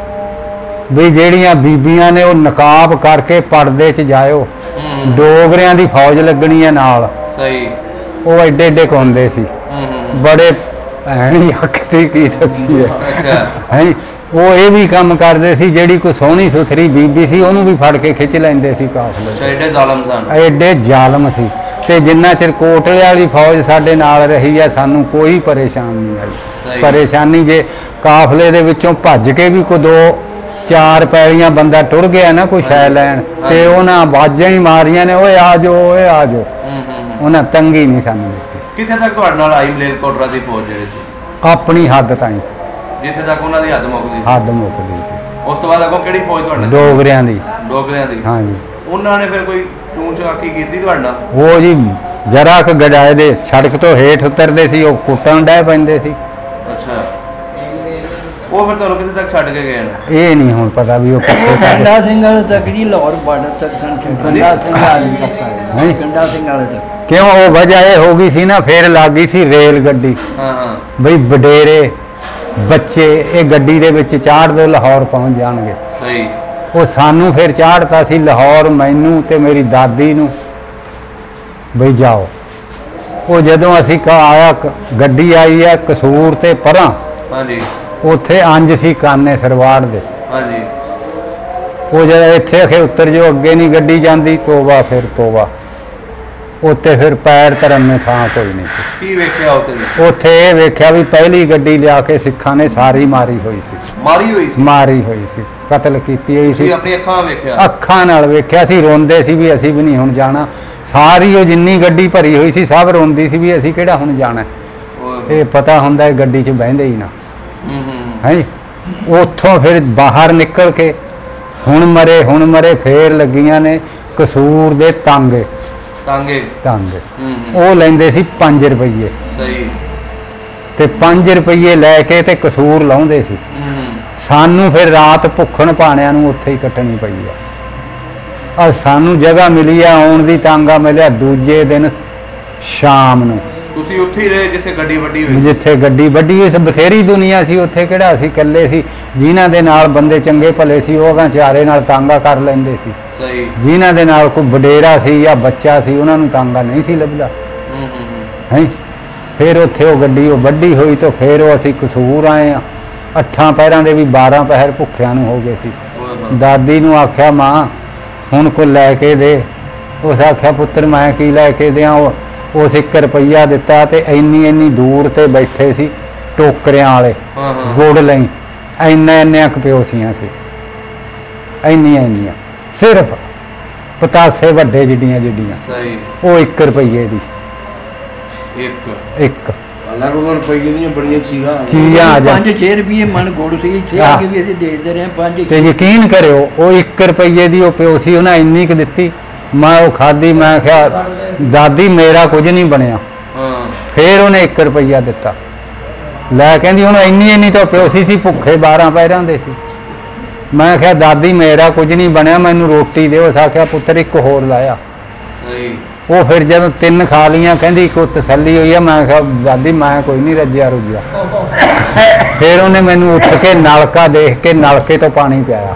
ਵੀ ਜਿਹੜੀਆਂ ਬੀਬੀਆਂ ਨੇ ਉਹ ਨਕਾਬ ਕਰਕੇ ਪਰਦੇ 'ਚ ਜਾਇਓ,
ਹੂੰ।
ਡੋਗਰਿਆਂ ਦੀ ਫੌਜ ਲੱਗਣੀ ਹੈ ਨਾਲ।
ਸਹੀ।
ਉਹ ਐਡੇ ਐਡੇ ਹੁੰਦੇ ਸੀ,
ਹੂੰ ਹੂੰ।
ਬੜੇ ਭੈਣੀ ਅੱਖ ਸੀ ਕੀ ਦੱਸੀ ਹੈ।
ਅੱਛਾ।
ਹੈ ਉਹ ਇਹ ਵੀ ਕੰਮ ਕਰਦੇ ਸੀ, ਜਿਹੜੀ ਕੋਈ ਸੋਹਣੀ ਸੁਥਰੀ ਬੀਬੀ ਸੀ ਉਹਨੂੰ ਵੀ ਫੜ ਕੇ ਖਿੱਚ ਲੈਂਦੇ ਸੀ ਕਾਫਲੇ।
ਅੱਛਾ, ਐਡੇ ਜ਼ਾਲਮ ਸਨ।
ਐਡੇ ਜ਼ਾਲਮ ਸੀ। ਤੇ ਜਿੰਨਾ ਚਿਰ ਕੋਟਲੇ ਵਾਲੀ ਫੌਜ ਸਾਡੇ ਨਾਲ ਰਹੀ ਹੈ ਸਾਨੂੰ ਕੋਈ ਪਰੇਸ਼ਾਨੀ ਨਹੀਂ ਆਈ।
ਸਹੀ।
ਪਰੇਸ਼ਾਨੀ ਜੇ ਕਾਫਲੇ ਦੇ ਵਿੱਚੋਂ ਭੱਜ ਕੇ ਵੀ ਕੋਈ ਦੋ ਚਾਰ ਪੈਲੀਆਂ ਬੰਦਾ ਟੁਰ ਗਿਆ ਨਾ ਕੋਈ ਸ਼ੈ ਲੈਣ, ਤੇ ਉਹਨਾਂ ਆਵਾਜ਼ਾਂ ਹੀ ਮਾਰੀਆਂ ਨੇ, ਓਏ ਆ ਜਾਓ ਓਏ ਆ ਜਾਓ।
ਹੂੰ ਹੂੰ।
ਉਹਨਾਂ ਤੰਗੀ ਨਹੀਂ ਸਾਨੂੰ ਦਿੱਤੀ।
ਕਿੱਥੇ ਤੱਕ ਤੁਹਾਡੇ ਨਾਲ ਆਈ ਮਲੇਰਕੋਟਲਾ ਦੀ ਫੌਜ ਜਿਹੜੇ ਸੀ?
ਆਪਣੀ ਹੱਦ ਤਾਈਂ
ਜਿੱਥੇ ਤੱਕ ਉਹਨਾਂ ਦੀ ਹੱਦ ਮੁੱਕਦੀ ਸੀ?
ਹੱਦ ਮੁੱਕਦੀ ਸੀ।
ਉਸ ਤੋਂ ਬਾਅਦ ਅੱਗੋਂ ਕਿਹੜੀ ਫੌਜ ਤੁਹਾਡੇ ਨਾਲ?
ਡੋਗਰਿਆਂ ਦੀ।
ਡੋਗਰਿਆਂ ਦੀ।
ਹਾਂਜੀ।
ਉਹਨਾਂ ਨੇ ਫਿਰ ਕੋਈ ਚੂੰ ਚਲਾਕੀ ਕੀਤੀ ਤੁਹਾਡੇ ਨਾਲ?
ਉਹ ਜੀ ਜਰਾ ਕੁ ਗਡਾਏ ਦੇ ਸੜਕ ਤੋਂ ਹੇਠ ਉਤਰਦੇ ਸੀ, ਉਹ ਕੁੱਟਣ ਡੈ ਪੈਂਦੇ ਸੀ।
ਅੱਛਾ। ਉਹ ਫਿਰ ਤੁਹਾਨੂੰ ਕਿੱਥੇ ਤੱਕ ਛੱਡ ਕੇ ਗਏ ਨੇ?
ਇਹ ਨਹੀਂ ਹੁਣ ਪਤਾ ਵੀ ਉਹ ਕਿੱਥੇ ਤੱਕ।
ਗੰਡਾ ਸਿੰਘ ਵਾਲੇ ਤੱਕ ਜੀ, ਲਾਹੌਰ ਬਾਰਡਰ ਤੱਕ ਸਨ।
ਗੰਡਾ ਸਿੰਘ ਵਾਲੀ ਤੱਕ ਆਏ।
ਹੈਂ?
ਗੰਡਾ ਸਿੰਘ ਵਾਲੇ ਤੱਕ।
ਕਿਉਂ ਉਹ ਵਜ੍ਹਾ ਇਹ ਹੋ ਗਈ ਸੀ ਨਾ, ਫੇਰ ਲੱਗ ਗਈ ਸੀ ਰੇਲ ਗੱਡੀ।
ਹਾਂ ਹਾਂ।
ਬਈ ਵਡੇਰੇ ਬੱਚੇ ਇਹ ਗੱਡੀ ਦੇ ਵਿੱਚ ਚਾੜ ਦੋ, ਲਾਹੌਰ ਪਹੁੰਚ ਜਾਣਗੇ।
ਸਹੀ।
ਉਹ ਸਾਨੂੰ ਫਿਰ ਚਾੜਤਾ ਸੀ ਲਾਹੌਰ, ਮੈਨੂੰ ਤੇ ਮੇਰੀ ਦਾਦੀ ਨੂੰ, ਬਈ ਜਾਓ। ਉਹ ਜਦੋਂ ਅਸੀਂ ਕ- ਆਇਆ ਕ- ਗੱਡੀ ਆਈ ਹੈ ਕਸੂਰ ਤੇ ਪਰਾਂ,
ਹਾਂਜੀ
ਉੱਥੇ ਅੰਜ ਸੀ ਕਾਨੇ ਸਰਵਾੜ ਦੇ।
ਹਾਂਜੀ।
ਉਹ ਜਿਹੜਾ ਇੱਥੇ ਅਖੇ ਉੱਤਰ ਜੋ ਅੱਗੇ ਨਹੀਂ ਗੱਡੀ ਜਾਂਦੀ, ਤੋਬਾ ਫਿਰ ਤੋਬਾ। ਉੱਤੇ ਫਿਰ ਪੈਰ ਧਰਨ ਨੂੰ ਥਾਂ ਕੋਈ ਨਹੀਂ ਸੀ।
ਕੀ ਵੇਖਿਆ ਉੱਥੇ?
ਉੱਥੇ ਇਹ ਵੇਖਿਆ ਵੀ ਪਹਿਲੀ ਗੱਡੀ ਲਿਆ ਕੇ ਸਿੱਖਾਂ ਨੇ ਸਾਰੀ ਮਾਰੀ ਹੋਈ ਸੀ।
ਮਾਰੀ ਹੋਈ ਸੀ?
ਮਾਰੀ ਹੋਈ ਸੀ, ਕਤਲ ਕੀਤੀ ਹੋਈ
ਤੁਸੀਂ
ਸੀ।
ਆਪਣੀ ਅੱਖਾਂ ਵੇਖਿਆ?
ਅੱਖਾਂ ਨਾਲ ਵੇਖਿਆ ਸੀ, ਰੋਂਦੇ ਸੀ ਵੀ ਅਸੀਂ ਵੀ ਨਹੀਂ ਹੁਣ ਜਾਣਾ। ਸਾਰੀ ਉਹ ਜਿੰਨੀ ਗੱਡੀ ਭਰੀ ਹੋਈ ਸੀ ਸਭ ਰੋਂਦੀ ਸੀ ਵੀ ਅਸੀਂ ਕਿਹੜਾ ਹੁਣ ਜਾਣਾ।
ਓਏ।
ਇਹ ਪਤਾ ਹੁੰਦਾ ਇਹ ਗੱਡੀ 'ਚ ਬਹਿੰਦੇ ਹੀ ਨਾ।
ਹੂੰ ਹੂੰ।
ਹੈ ਜੀ। ਉੱਥੋਂ ਫਿਰ ਬਾਹਰ ਨਿਕਲ ਕੇ ਹੁਣ ਮਰੇ ਹੁਣ ਮਰੇ ਫੇਰ ਲੱਗੀਆਂ ਨੇ ਕਸੂਰ ਦੇ ਤਾਂਗੇ।
ਤਾਂਗੇ।
ਤਾਂਗੇ
ਹੂੰ ਹੂੰ।
ਉਹ ਲੈਂਦੇ ਸੀ ਪੰਜ ਰੁਪਈਏ,
ਸਹੀ।
ਤੇ ਪੰਜ ਰੁਪਈਏ ਲੈ ਕੇ ਤੇ ਕਸੂਰ ਲਾਉਂਦੇ ਸੀ।
ਹੂੰ ਹੂੰ।
ਸਾਨੂੰ ਫਿਰ ਰਾਤ ਭੁੱਖਣ ਭਾਣਿਆਂ ਨੂੰ ਉੱਥੇ ਹੀ ਕੱਟਣੀ ਪਈ ਆ। ਆ ਸਾਨੂੰ ਜਗ੍ਹਾ ਮਿਲੀ ਆ ਆਉਣ ਦੀ, ਤਾਂਗਾ ਮਿਲਿਆ ਦੂਜੇ ਦਿਨ ਸ਼ਾਮ ਨੂੰ,
ਤੁਸੀਂ ਉੱਥੇ ਹੀ ਰਹੇ ਜਿੱਥੇ ਗੱਡੀ ਵੱਡੀ ਹੋਈ?
ਜਿੱਥੇ ਗੱਡੀ ਵੱਡੀ ਹੋਈ ਸੀ। ਬਥੇਰੀ ਦੁਨੀਆ ਸੀ ਉੱਥੇ, ਕਿਹੜਾ ਅਸੀਂ ਇਕੱਲੇ ਸੀ। ਜਿਨ੍ਹਾਂ ਦੇ ਨਾਲ ਬੰਦੇ ਚੰਗੇ ਭਲੇ ਸੀ ਉਹ ਅਗਾਂ ਚਾਰੇ ਨਾਲ ਤਾਂਗਾ ਕਰ ਲੈਂਦੇ ਸੀ।
ਸਹੀ।
ਜਿਨ੍ਹਾਂ ਦੇ ਨਾਲ ਕੋਈ ਵਡੇਰਾ ਸੀ ਜਾਂ ਬੱਚਾ ਸੀ ਉਹਨਾਂ ਨੂੰ ਤਾਂਗਾ ਨਹੀਂ ਸੀ ਲੱਭਦਾ।
ਹੂੰ ਹੂੰ ਹੂੰ।
ਹੈ ਫਿਰ ਉੱਥੇ ਉਹ ਗੱਡੀ ਉਹ ਵੱਡੀ ਹੋਈ ਤਾਂ ਫਿਰ ਉਹ ਅਸੀਂ ਕਸੂਰ ਆਏ ਆ। ਅੱਠਾਂ ਪਹਿਰਾਂ ਦੇ ਵੀ ਬਾਰਾਂ ਪਹਿਰ ਭੁੱਖਿਆਂ ਨੂੰ ਹੋ ਗਏ ਸੀ।
ਓਏ ਹੋਏ।
ਦਾਦੀ ਨੂੰ ਆਖਿਆ ਮਾਂ ਹੁਣ ਕੋ ਲੈ ਕੇ ਦੇ। ਉਸ ਆਖਿਆ ਪੁੱਤਰ ਮੈਂ ਕੀ ਲੈ ਕੇ ਦਿਆਂ। ਉਹ ਉਸ ਇੱਕ ਰੁਪਈਆ ਦਿੱਤਾ ਤੇ ਇੰਨੀ ਇੰਨੀ ਦੂਰ ਤੇ ਬੈਠੇ ਸੀ ਟੋਕਰਿਆਂ ਵਾਲੇ,
ਹਾਂ ਹਾਂ।
ਗੁੜ ਲਈ ਇੰਨਾ ਇੰਨੀਆਂ ਕੁ ਪਿਓਸੀਆਂ ਸੀ, ਇੰਨੀਆਂ ਇੰਨੀਆਂ ਸਿਰਫ ਪਤਾਸੇ ਵੱਡੇ ਜਿੱਡੀਆਂ ਜਿੱਡੀਆਂ।
ਸਹੀ।
ਉਹ ਇੱਕ ਰੁਪਈਏ ਦੀ
ਇੱਕ।
ਇੱਕ
ਲੱਖ ਰੁਪਏ ਦੀਆਂ ਬੜੀਆਂ ਚੀਜ਼ਾਂ
ਚੀਜ਼ਾਂ ਆ ਜਾ।
ਪੰਜ ਛੇ ਰੁਪਏ ਮਨ ਗੁੜ ਸੀ, ਇੱਥੇ ਆ ਕੇ ਵੀ ਅਸੀਂ ਦੇਖਦੇ ਰਹੇ ਪੰਜ।
ਤੇ ਯਕੀਨ ਕਰਿਓ ਉਹ ਇੱਕ ਰੁਪਈਏ ਦੀ ਉਹ ਪਿਓਸੀ ਉਹਨਾਂ ਇੰਨੀ ਕੁ ਦਿੱਤੀ, ਮੈਂ ਉਹ ਖਾਧੀ। ਮੈਂ ਕਿਹਾ ਦਾਦੀ ਮੇਰਾ ਕੁਝ ਨਹੀਂ ਬਣਿਆ।
ਹਾਂ।
ਫਿਰ ਉਹਨੇ ਇੱਕ ਰੁਪਈਆ ਦਿੱਤਾ ਲੈ, ਕਹਿੰਦੀ ਹੁਣ ਇੰਨੀ ਇੰਨੀ ਤਾਂ ਪਿਓ ਸੀ ਸੀ ਭੁੱਖੇ ਬਾਰਾਂ ਪੈਰਾਂ ਦੇ ਸੀ। ਮੈਂ ਕਿਹਾ ਦਾਦੀ ਮੇਰਾ ਕੁਝ ਨਹੀਂ ਬਣਿਆ, ਮੈਨੂੰ ਰੋਟੀ ਦਿਓ। ਉਸ ਆਖਿਆ ਪੁੱਤਰ ਇੱਕ ਹੋਰ ਲਾਇਆ।
ਸਹੀ।
ਉਹ ਫਿਰ ਜਦੋਂ ਤਿੰਨ ਖਾ ਲੀਆਂ ਕਹਿੰਦੀ ਇੱਕ ਤਸੱਲੀ ਹੋਈ ਆ। ਮੈਂ ਕਿਹਾ ਦਾਦੀ ਮੈਂ ਕੋਈ ਨਹੀਂ ਰੱਜਿਆ ਰੁਜਿਆ। ਫਿਰ ਉਹਨੇ ਮੈਨੂੰ ਉੱਠ ਕੇ ਨਲਕਾ ਦੇਖ ਕੇ ਨਲਕੇ ਤੋਂ ਪਾਣੀ ਪਿਆਇਆ।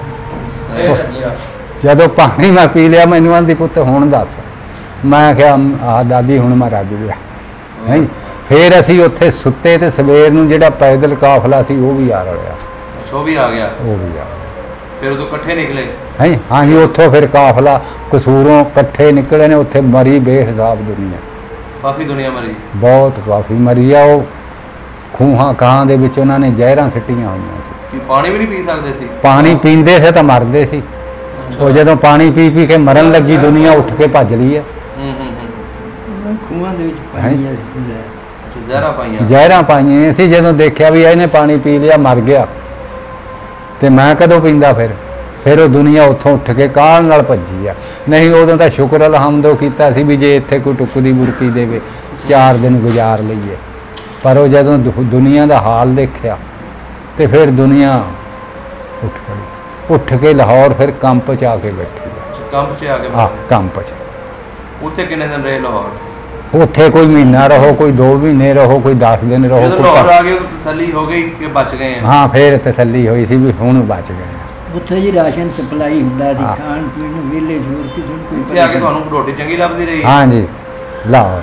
ਜਦੋਂ ਪਾਣੀ ਮੈਂ ਪੀ ਲਿਆ ਮੈਨੂੰ ਆਂਦੀ ਪੁੱਤ ਹੁਣ ਦੱਸ। ਮੈਂ ਕਿਹਾ ਆ ਦਾਦੀ ਹੁਣ ਮੈਂ ਰੱਜ ਗਿਆ। ਨਹੀਂ ਫਿਰ ਅਸੀਂ ਉੱਥੇ ਸੁੱਤੇ ਤੇ ਸਵੇਰ ਨੂੰ ਜਿਹੜਾ ਪੈਦਲ ਕਾਫਲਾ ਸੀ ਉਹ ਵੀ ਆ ਰਿਹਾ।
ਉਹ ਵੀ ਆ ਗਿਆ।
ਉਹ ਵੀ ਆ
ਫਿਰ ਉਦੋਂ ਇਕੱਠੇ ਨਿਕਲੇ
ਹੈ। ਹਾਂਜੀ ਉੱਥੋਂ ਫਿਰ ਕਾਫਲਾ ਕਸੂਰੋਂ ਇਕੱਠੇ ਨਿਕਲੇ ਨੇ। ਉੱਥੇ ਮਰੀ ਬੇਹਿਸਾਬ ਦੁਨੀਆ,
ਕਾਫੀ ਦੁਨੀਆ ਮਰੀ,
ਬਹੁਤ ਕਾਫੀ ਮਰੀ ਆ। ਉਹ ਖੂਹਾਂ ਕਾਂ ਦੇ ਵਿੱਚ ਉਹਨਾਂ ਨੇ ਜ਼ਹਿਰਾਂ ਸਿੱਟੀਆਂ ਹੋਈਆਂ ਸੀ।
ਕਿ ਪਾਣੀ ਵੀ ਨਹੀਂ ਪੀ ਸਕਦੇ ਸੀ?
ਪਾਣੀ ਪੀਂਦੇ ਸੀ ਤਾਂ ਮਰਦੇ ਸੀ। ਉਹ ਜਦੋਂ ਪਾਣੀ ਪੀ ਪੀ ਕੇ ਮਰਨ ਲੱਗੀ ਦੁਨੀਆ ਉੱਠ ਕੇ ਭੱਜ ਲਈ ਹੈ।
ਹੂੰ ਹੂੰ ਹੂੰ।
ਖੂਹਾਂ ਦੇ ਵਿੱਚ ਪਾਣੀ
ਅੱਛਾ ਜ਼ਹਿਰਾਂ ਪਾਈਆਂ।
ਜ਼ਹਿਰਾਂ ਪਾਈਆਂ ਸੀ। ਜਦੋਂ ਦੇਖਿਆ ਵੀ ਇਹਨੇ ਪਾਣੀ ਪੀ ਲਿਆ ਮਰ ਗਿਆ ਤੇ ਮੈਂ ਕਦੋਂ ਪੀਂਦਾ ਫਿਰ ਫਿਰ ਉਹ ਦੁਨੀਆ ਉੱਥੋਂ ਉੱਠ ਕੇ ਕਾਹਲ ਨਾਲ ਭੱਜੀ ਆ। ਨਹੀਂ ਉਦੋਂ ਤਾਂ ਸ਼ੁਕਰ ਅਲਹਮਦੋ ਕੀਤਾ ਸੀ ਵੀ ਜੇ ਇੱਥੇ ਕੋਈ ਟੁੱਕਦੀ ਬੁਰਕੀ ਦੇਵੇ ਚਾਰ ਦਿਨ ਗੁਜ਼ਾਰ ਲਈਏ। ਪਰ ਉਹ ਜਦੋਂ ਦੁ- ਦੁਨੀਆ ਦਾ ਹਾਲ ਦੇਖਿਆ ਤੇ ਫਿਰ ਦੁਨੀਆ ਉੱਠ ਖੜੀ। ਉੱਠ ਕੇ ਲਾਹੌਰ ਫਿਰ ਕੰਪ 'ਚ ਆ ਕੇ ਬੈਠੀ
ਅੱਛਾ ਕੰਪ 'ਚ ਆ ਕੇ
ਆ ਕੰਪ 'ਚ।
ਉੱਥੇ ਕਿੰਨੇ ਦਿਨ ਰਹੇ ਲਾਹੌਰ?
ਉੱਥੇ ਕੋਈ ਮਹੀਨਾ ਰਹੋ, ਕੋਈ ਦੋ ਮਹੀਨੇ ਰਹੋ, ਕੋਈ ਦਸ ਦਿਨ ਰਹੋ।
ਜਦੋਂ
ਕੋਈ
ਲਾਹੌਰ
ਘੱਟ।
ਆ ਗਏ ਉਦੋਂ ਤਸੱਲੀ ਹੋ ਗਈ ਕਿ ਬਚ ਗਏ ਆ?
ਹਾਂ ਫਿਰ ਤਸੱਲੀ ਹੋਈ ਸੀ ਵੀ ਹੁਣ ਬਚ ਗਏ ਆ।
ਉੱਥੇ ਜੀ ਰਾਸ਼ਨ ਸਪਲਾਈ ਹੁੰਦਾ ਸੀ,
ਹਾਂ।
ਖਾਣ ਪੀਣ ਨੂੰ ਵਿਹਲੇ ਜ਼ੋਰ ਕਿਸੇ ਨੂੰ ਕੋਈ
ਇੱਥੇ ਆ ਕੇ ਤੁਹਾਨੂੰ ਰੋਟੀ ਚੰਗੀ ਲੱਭਦੀ ਰਹੀ?
ਹਾਂਜੀ ਲਾਹੌਰ।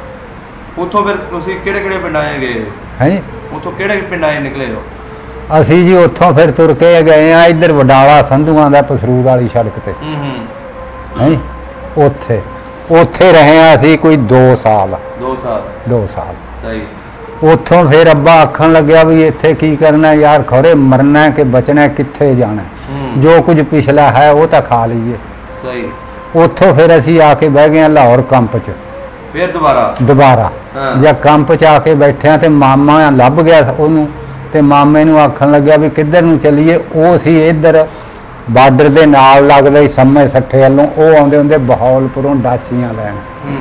ਉੱਥੋਂ ਫਿਰ ਤੁਸੀਂ ਕਿਹੜੇ ਕਿਹੜੇ ਪਿੰਡਾਂ ਆਏ ਗਏ?
ਹੈ
ਉੱਥੋਂ ਕਿਹੜੇ ਪਿੰਡਾਂ ਆਏ ਨਿਕਲੇ ਹੋ?
ਅਸੀਂ ਜੀ ਉੱਥੋਂ ਫਿਰ ਤੁਰ ਕੇ ਗਏ ਆ ਇੱਧਰ ਵਡਾਲਾ ਸੰਧੂਆਂ ਦਾ ਪਸਰੂਰ ਵਾਲੀ ਸੜਕ ਤੇ।
ਹੂੰ ਹੂੰ।
ਹੈ ਉੱਥੇ ਉੱਥੇ ਰਹੇ ਆ ਅਸੀਂ ਕੋਈ ਦੋ ਸਾਲ
ਦੋ ਸਾਲ।
ਦੋ ਸਾਲ।
ਸਹੀ।
ਉੱਥੋਂ ਫਿਰ ਅੱਬਾ ਆਖਣ ਲੱਗਿਆ ਵੀ ਇੱਥੇ ਕੀ ਕਰਨਾ ਯਾਰ, ਖੌਰੇ ਮਰਨਾ ਕਿ ਬਚਣਾ, ਕਿੱਥੇ ਜਾਣਾ।
ਹੂੰ।
ਜੋ ਕੁਝ ਪਿਛਲਾ ਹੈ ਉਹ ਤਾਂ ਖਾ ਲਈਏ।
ਸਹੀ।
ਉੱਥੋਂ ਫਿਰ ਅਸੀਂ ਆ ਕੇ ਬਹਿ ਗਏ ਲਾਹੌਰ ਕੰਪ 'ਚ
ਫਿਰ ਦੁਬਾਰਾ?
ਦੁਬਾਰਾ
ਹਾਂ।
ਜਦ ਕੰਪ 'ਚ ਆ ਕੇ ਬੈਠਿਆ ਤੇ ਮਾਮਾ ਲੱਭ ਗਿਆ ਉਹਨੂੰ ਤੇ ਮਾਮੇ ਨੂੰ ਆਖਣ ਲੱਗਿਆ ਵੀ ਕਿੱਧਰ ਨੂੰ ਚੱਲੀਏ। ਉਹ ਸੀ ਇੱਧਰ ਬਾਰਡਰ ਦੇ ਨਾਲ ਲੱਗਦਾ ਹੀ ਸੰਮੇ ਸੱਠੇ ਵੱਲੋਂ। ਉਹ ਆਉਂਦੇ ਹੁੰਦੇ ਬਹਾਵਲਪੁਰੋਂ ਡਾਚੀਆਂ ਲੈਣ।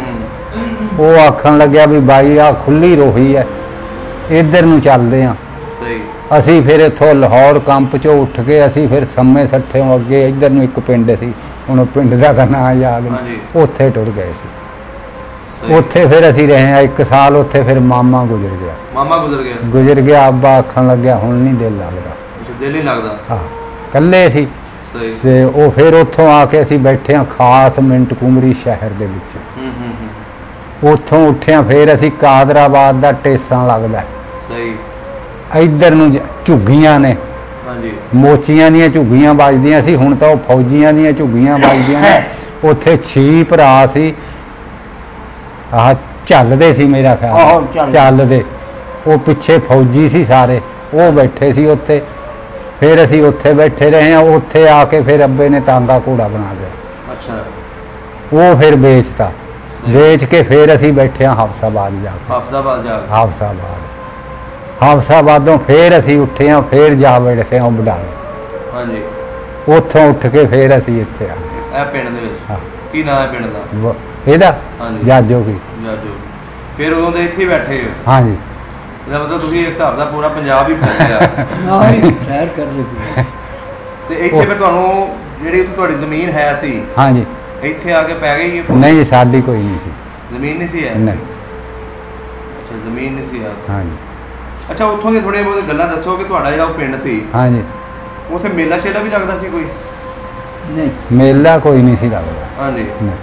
ਹੂੰ।
ਉਹ ਆਖਣ ਲੱਗਿਆ ਵੀ ਬਾਈ ਆ ਖੁੱਲੀ ਰੋਹੀ ਹੈ ਇੱਧਰ ਨੂੰ ਚੱਲਦੇ ਆ।
ਸਹੀ।
ਅਸੀਂ ਫਿਰ ਇੱਥੋਂ ਲਾਹੌਰ ਕੰਪ 'ਚੋਂ ਉੱਠ ਕੇ ਅਸੀਂ ਫਿਰ ਸੰਮੇ ਸੱਠਿਓਂ ਅੱਗੇ ਇੱਧਰ ਨੂੰ ਇੱਕ ਪਿੰਡ ਸੀ, ਹੁਣ ਉਹ ਪਿੰਡ ਦਾ ਤਾਂ ਨਾਂ ਯਾਦ
ਹਾਂਜੀ।
ਨਹੀਂ, ਉੱਥੇ ਟੁਰ ਗਏ ਸੀ।
ਸਹੀ।
ਉੱਥੇ ਫਿਰ ਅਸੀਂ ਰਹੇ ਆ ਇੱਕ ਸਾਲ। ਉੱਥੇ ਫਿਰ ਮਾਮਾ ਗੁਜ਼ਰ ਗਿਆ।
ਮਾਮਾ ਗੁਜ਼ਰ ਗਿਆ?
ਗੁਜ਼ਰ ਗਿਆ। ਅੱਬਾ ਆਖਣ ਲੱਗਿਆ ਹੁਣ ਨਹੀਂ ਦਿਲ ਲੱਗਦਾ।
ਅੱਛਾ ਦਿਲ ਨਹੀਂ ਲੱਗਦਾ?
ਹਾਂ ਇਕੱਲੇ ਸੀ।
ਸਹੀ।
ਤੇ ਉਹ ਫਿਰ ਉੱਥੋਂ ਆ ਕੇ ਅਸੀਂ ਬੈਠੇ ਹਾਂ ਖਾਸ ਮਿੰਟ ਕੁਮਰੀ ਸ਼ਹਿਰ ਦੇ ਵਿੱਚ।
ਹੂੰ ਹੂੰ ਹੂੰ।
ਉੱਥੋਂ ਉੱਠਿਆ ਫਿਰ ਅਸੀਂ ਕਾਦਰਾਬਾਦ ਦਾ ਟੇਸਾਂ ਲੱਗਦਾ।
ਸਹੀ।
ਇੱਧਰ ਨੂੰ ਜ- ਝੁੱਗੀਆਂ ਨੇ,
ਹਾਂਜੀ।
ਮੋਚੀਆਂ ਦੀਆਂ ਝੁੱਗੀਆਂ ਵੱਜਦੀਆਂ ਸੀ। ਹੁਣ ਤਾਂ ਉਹ ਫੌਜੀਆਂ ਦੀਆਂ ਝੁੱਗੀਆਂ ਵੱਜਦੀਆਂ ਨੇ। ਉੱਥੇ ਛੀ ਭਰਾ ਸੀ। ਆਹ ਚੱਲਦੇ ਸੀ ਮੇਰਾ
ਆਹੋ,
ਖਿਆਲ
ਚੱਲਦੇ।
ਚੱਲਦੇ। ਉਹ ਪਿੱਛੇ ਫੌਜੀ ਸੀ ਸਾਰੇ, ਉਹ ਬੈਠੇ ਸੀ ਉੱਥੇ। ਫਿਰ ਅਸੀਂ ਉੱਥੇ ਬੈਠੇ ਰਹੇ ਹਾਂ। ਉੱਥੇ ਆ ਕੇ ਫਿਰ ਅੱਬੇ ਨੇ ਤਾਂਗਾ ਘੋੜਾ ਬਣਾ ਲਿਆ।
ਅੱਛਾ।
ਉਹ ਫਿਰ ਵੇਚਤਾ।
ਸਹੀ।
ਵੇਚ ਕੇ ਫਿਰ ਅਸੀਂ ਬੈਠੇ ਹਾਂ ਹਾਫਸਾਬਾਦ ਜਾ ਕੇ।
ਹਾਫਜ਼ਾਬਾਦ ਜਾ ਕੇ?
ਹਾਫਸਾਬਾਦ ਹਾਫਸਾਬਾਦੋਂ ਫਿਰ ਅਸੀਂ ਉੱਠੇ ਹਾਂ। ਫਿਰ ਜਾ ਬੈਠੇ ਹਾਂ ਬਡਾਲੇ।
ਹਾਂਜੀ।
ਉੱਥੋਂ ਉੱਠ ਕੇ ਫਿਰ ਅਸੀਂ ਇੱਥੇ ਆ ਗਏ।
ਇਹ ਪਿੰਡ ਦੇ ਵਿੱਚ?
ਹਾਂ।
ਕੀ ਨਾਂ ਹੈ ਪਿੰਡ ਦਾ?
ਵ- ਇਹਦਾ
ਹਾਂਜੀ।
ਜਾਜੋ ਕੀ।
ਜਾਜੋ। ਫਿਰ ਉਦੋਂ ਦੇ ਇੱਥੇ ਹੀ ਬੈਠੇ ਹੋ?
ਹਾਂਜੀ।
ਇਹਦਾ ਮਤਲਬ ਤੁਸੀਂ ਇੱਕ ਹਿਸਾਬ ਦਾ ਪੂਰਾ ਪੰਜਾਬ ਹੀ ਫਿਰ ਲਿਆ।
ਨਾਲ ਹੀ ਸੈਰ ਕਰਦੇ ਪਏ।
ਤੇ ਇੱਥੇ ਫਿਰ ਤੁਹਾਨੂੰ ਜਿਹੜੀ ਉੱਥੇ ਤੁਹਾਡੀ ਜ਼ਮੀਨ ਹੈ ਸੀ,
ਹਾਂਜੀ।
ਇੱਥੇ ਆ ਕੇ ਪੈ ਗਈ ਇਹ?
ਨਹੀਂ ਜੀ, ਸਾਡੀ ਕੋਈ ਨਹੀਂ ਸੀ।
ਜ਼ਮੀਨ ਨਹੀਂ ਸੀ ਹੈ?
ਨਹੀਂ।
ਅੱਛਾ ਜ਼ਮੀਨ ਨਹੀਂ ਸੀ ਹੈ।
ਹਾਂਜੀ।
ਅੱਛਾ ਉੱਥੋਂ ਦੀਆਂ ਥੋੜ੍ਹੀਆਂ ਬਹੁਤ ਗੱਲਾਂ ਦੱਸੋ ਕਿ ਤੁਹਾਡਾ ਜਿਹੜਾ ਉਹ ਪਿੰਡ ਸੀ
ਹਾਂਜੀ।
ਉੱਥੇ ਮੇਲਾ ਸ਼ੇਲਾ ਵੀ ਲੱਗਦਾ ਸੀ ਕੋਈ?
ਨਹੀਂ
ਮੇਲਾ ਕੋਈ ਨਹੀਂ ਸੀ ਲੱਗਦਾ।
ਹਾਂਜੀ।
ਨਹੀਂ।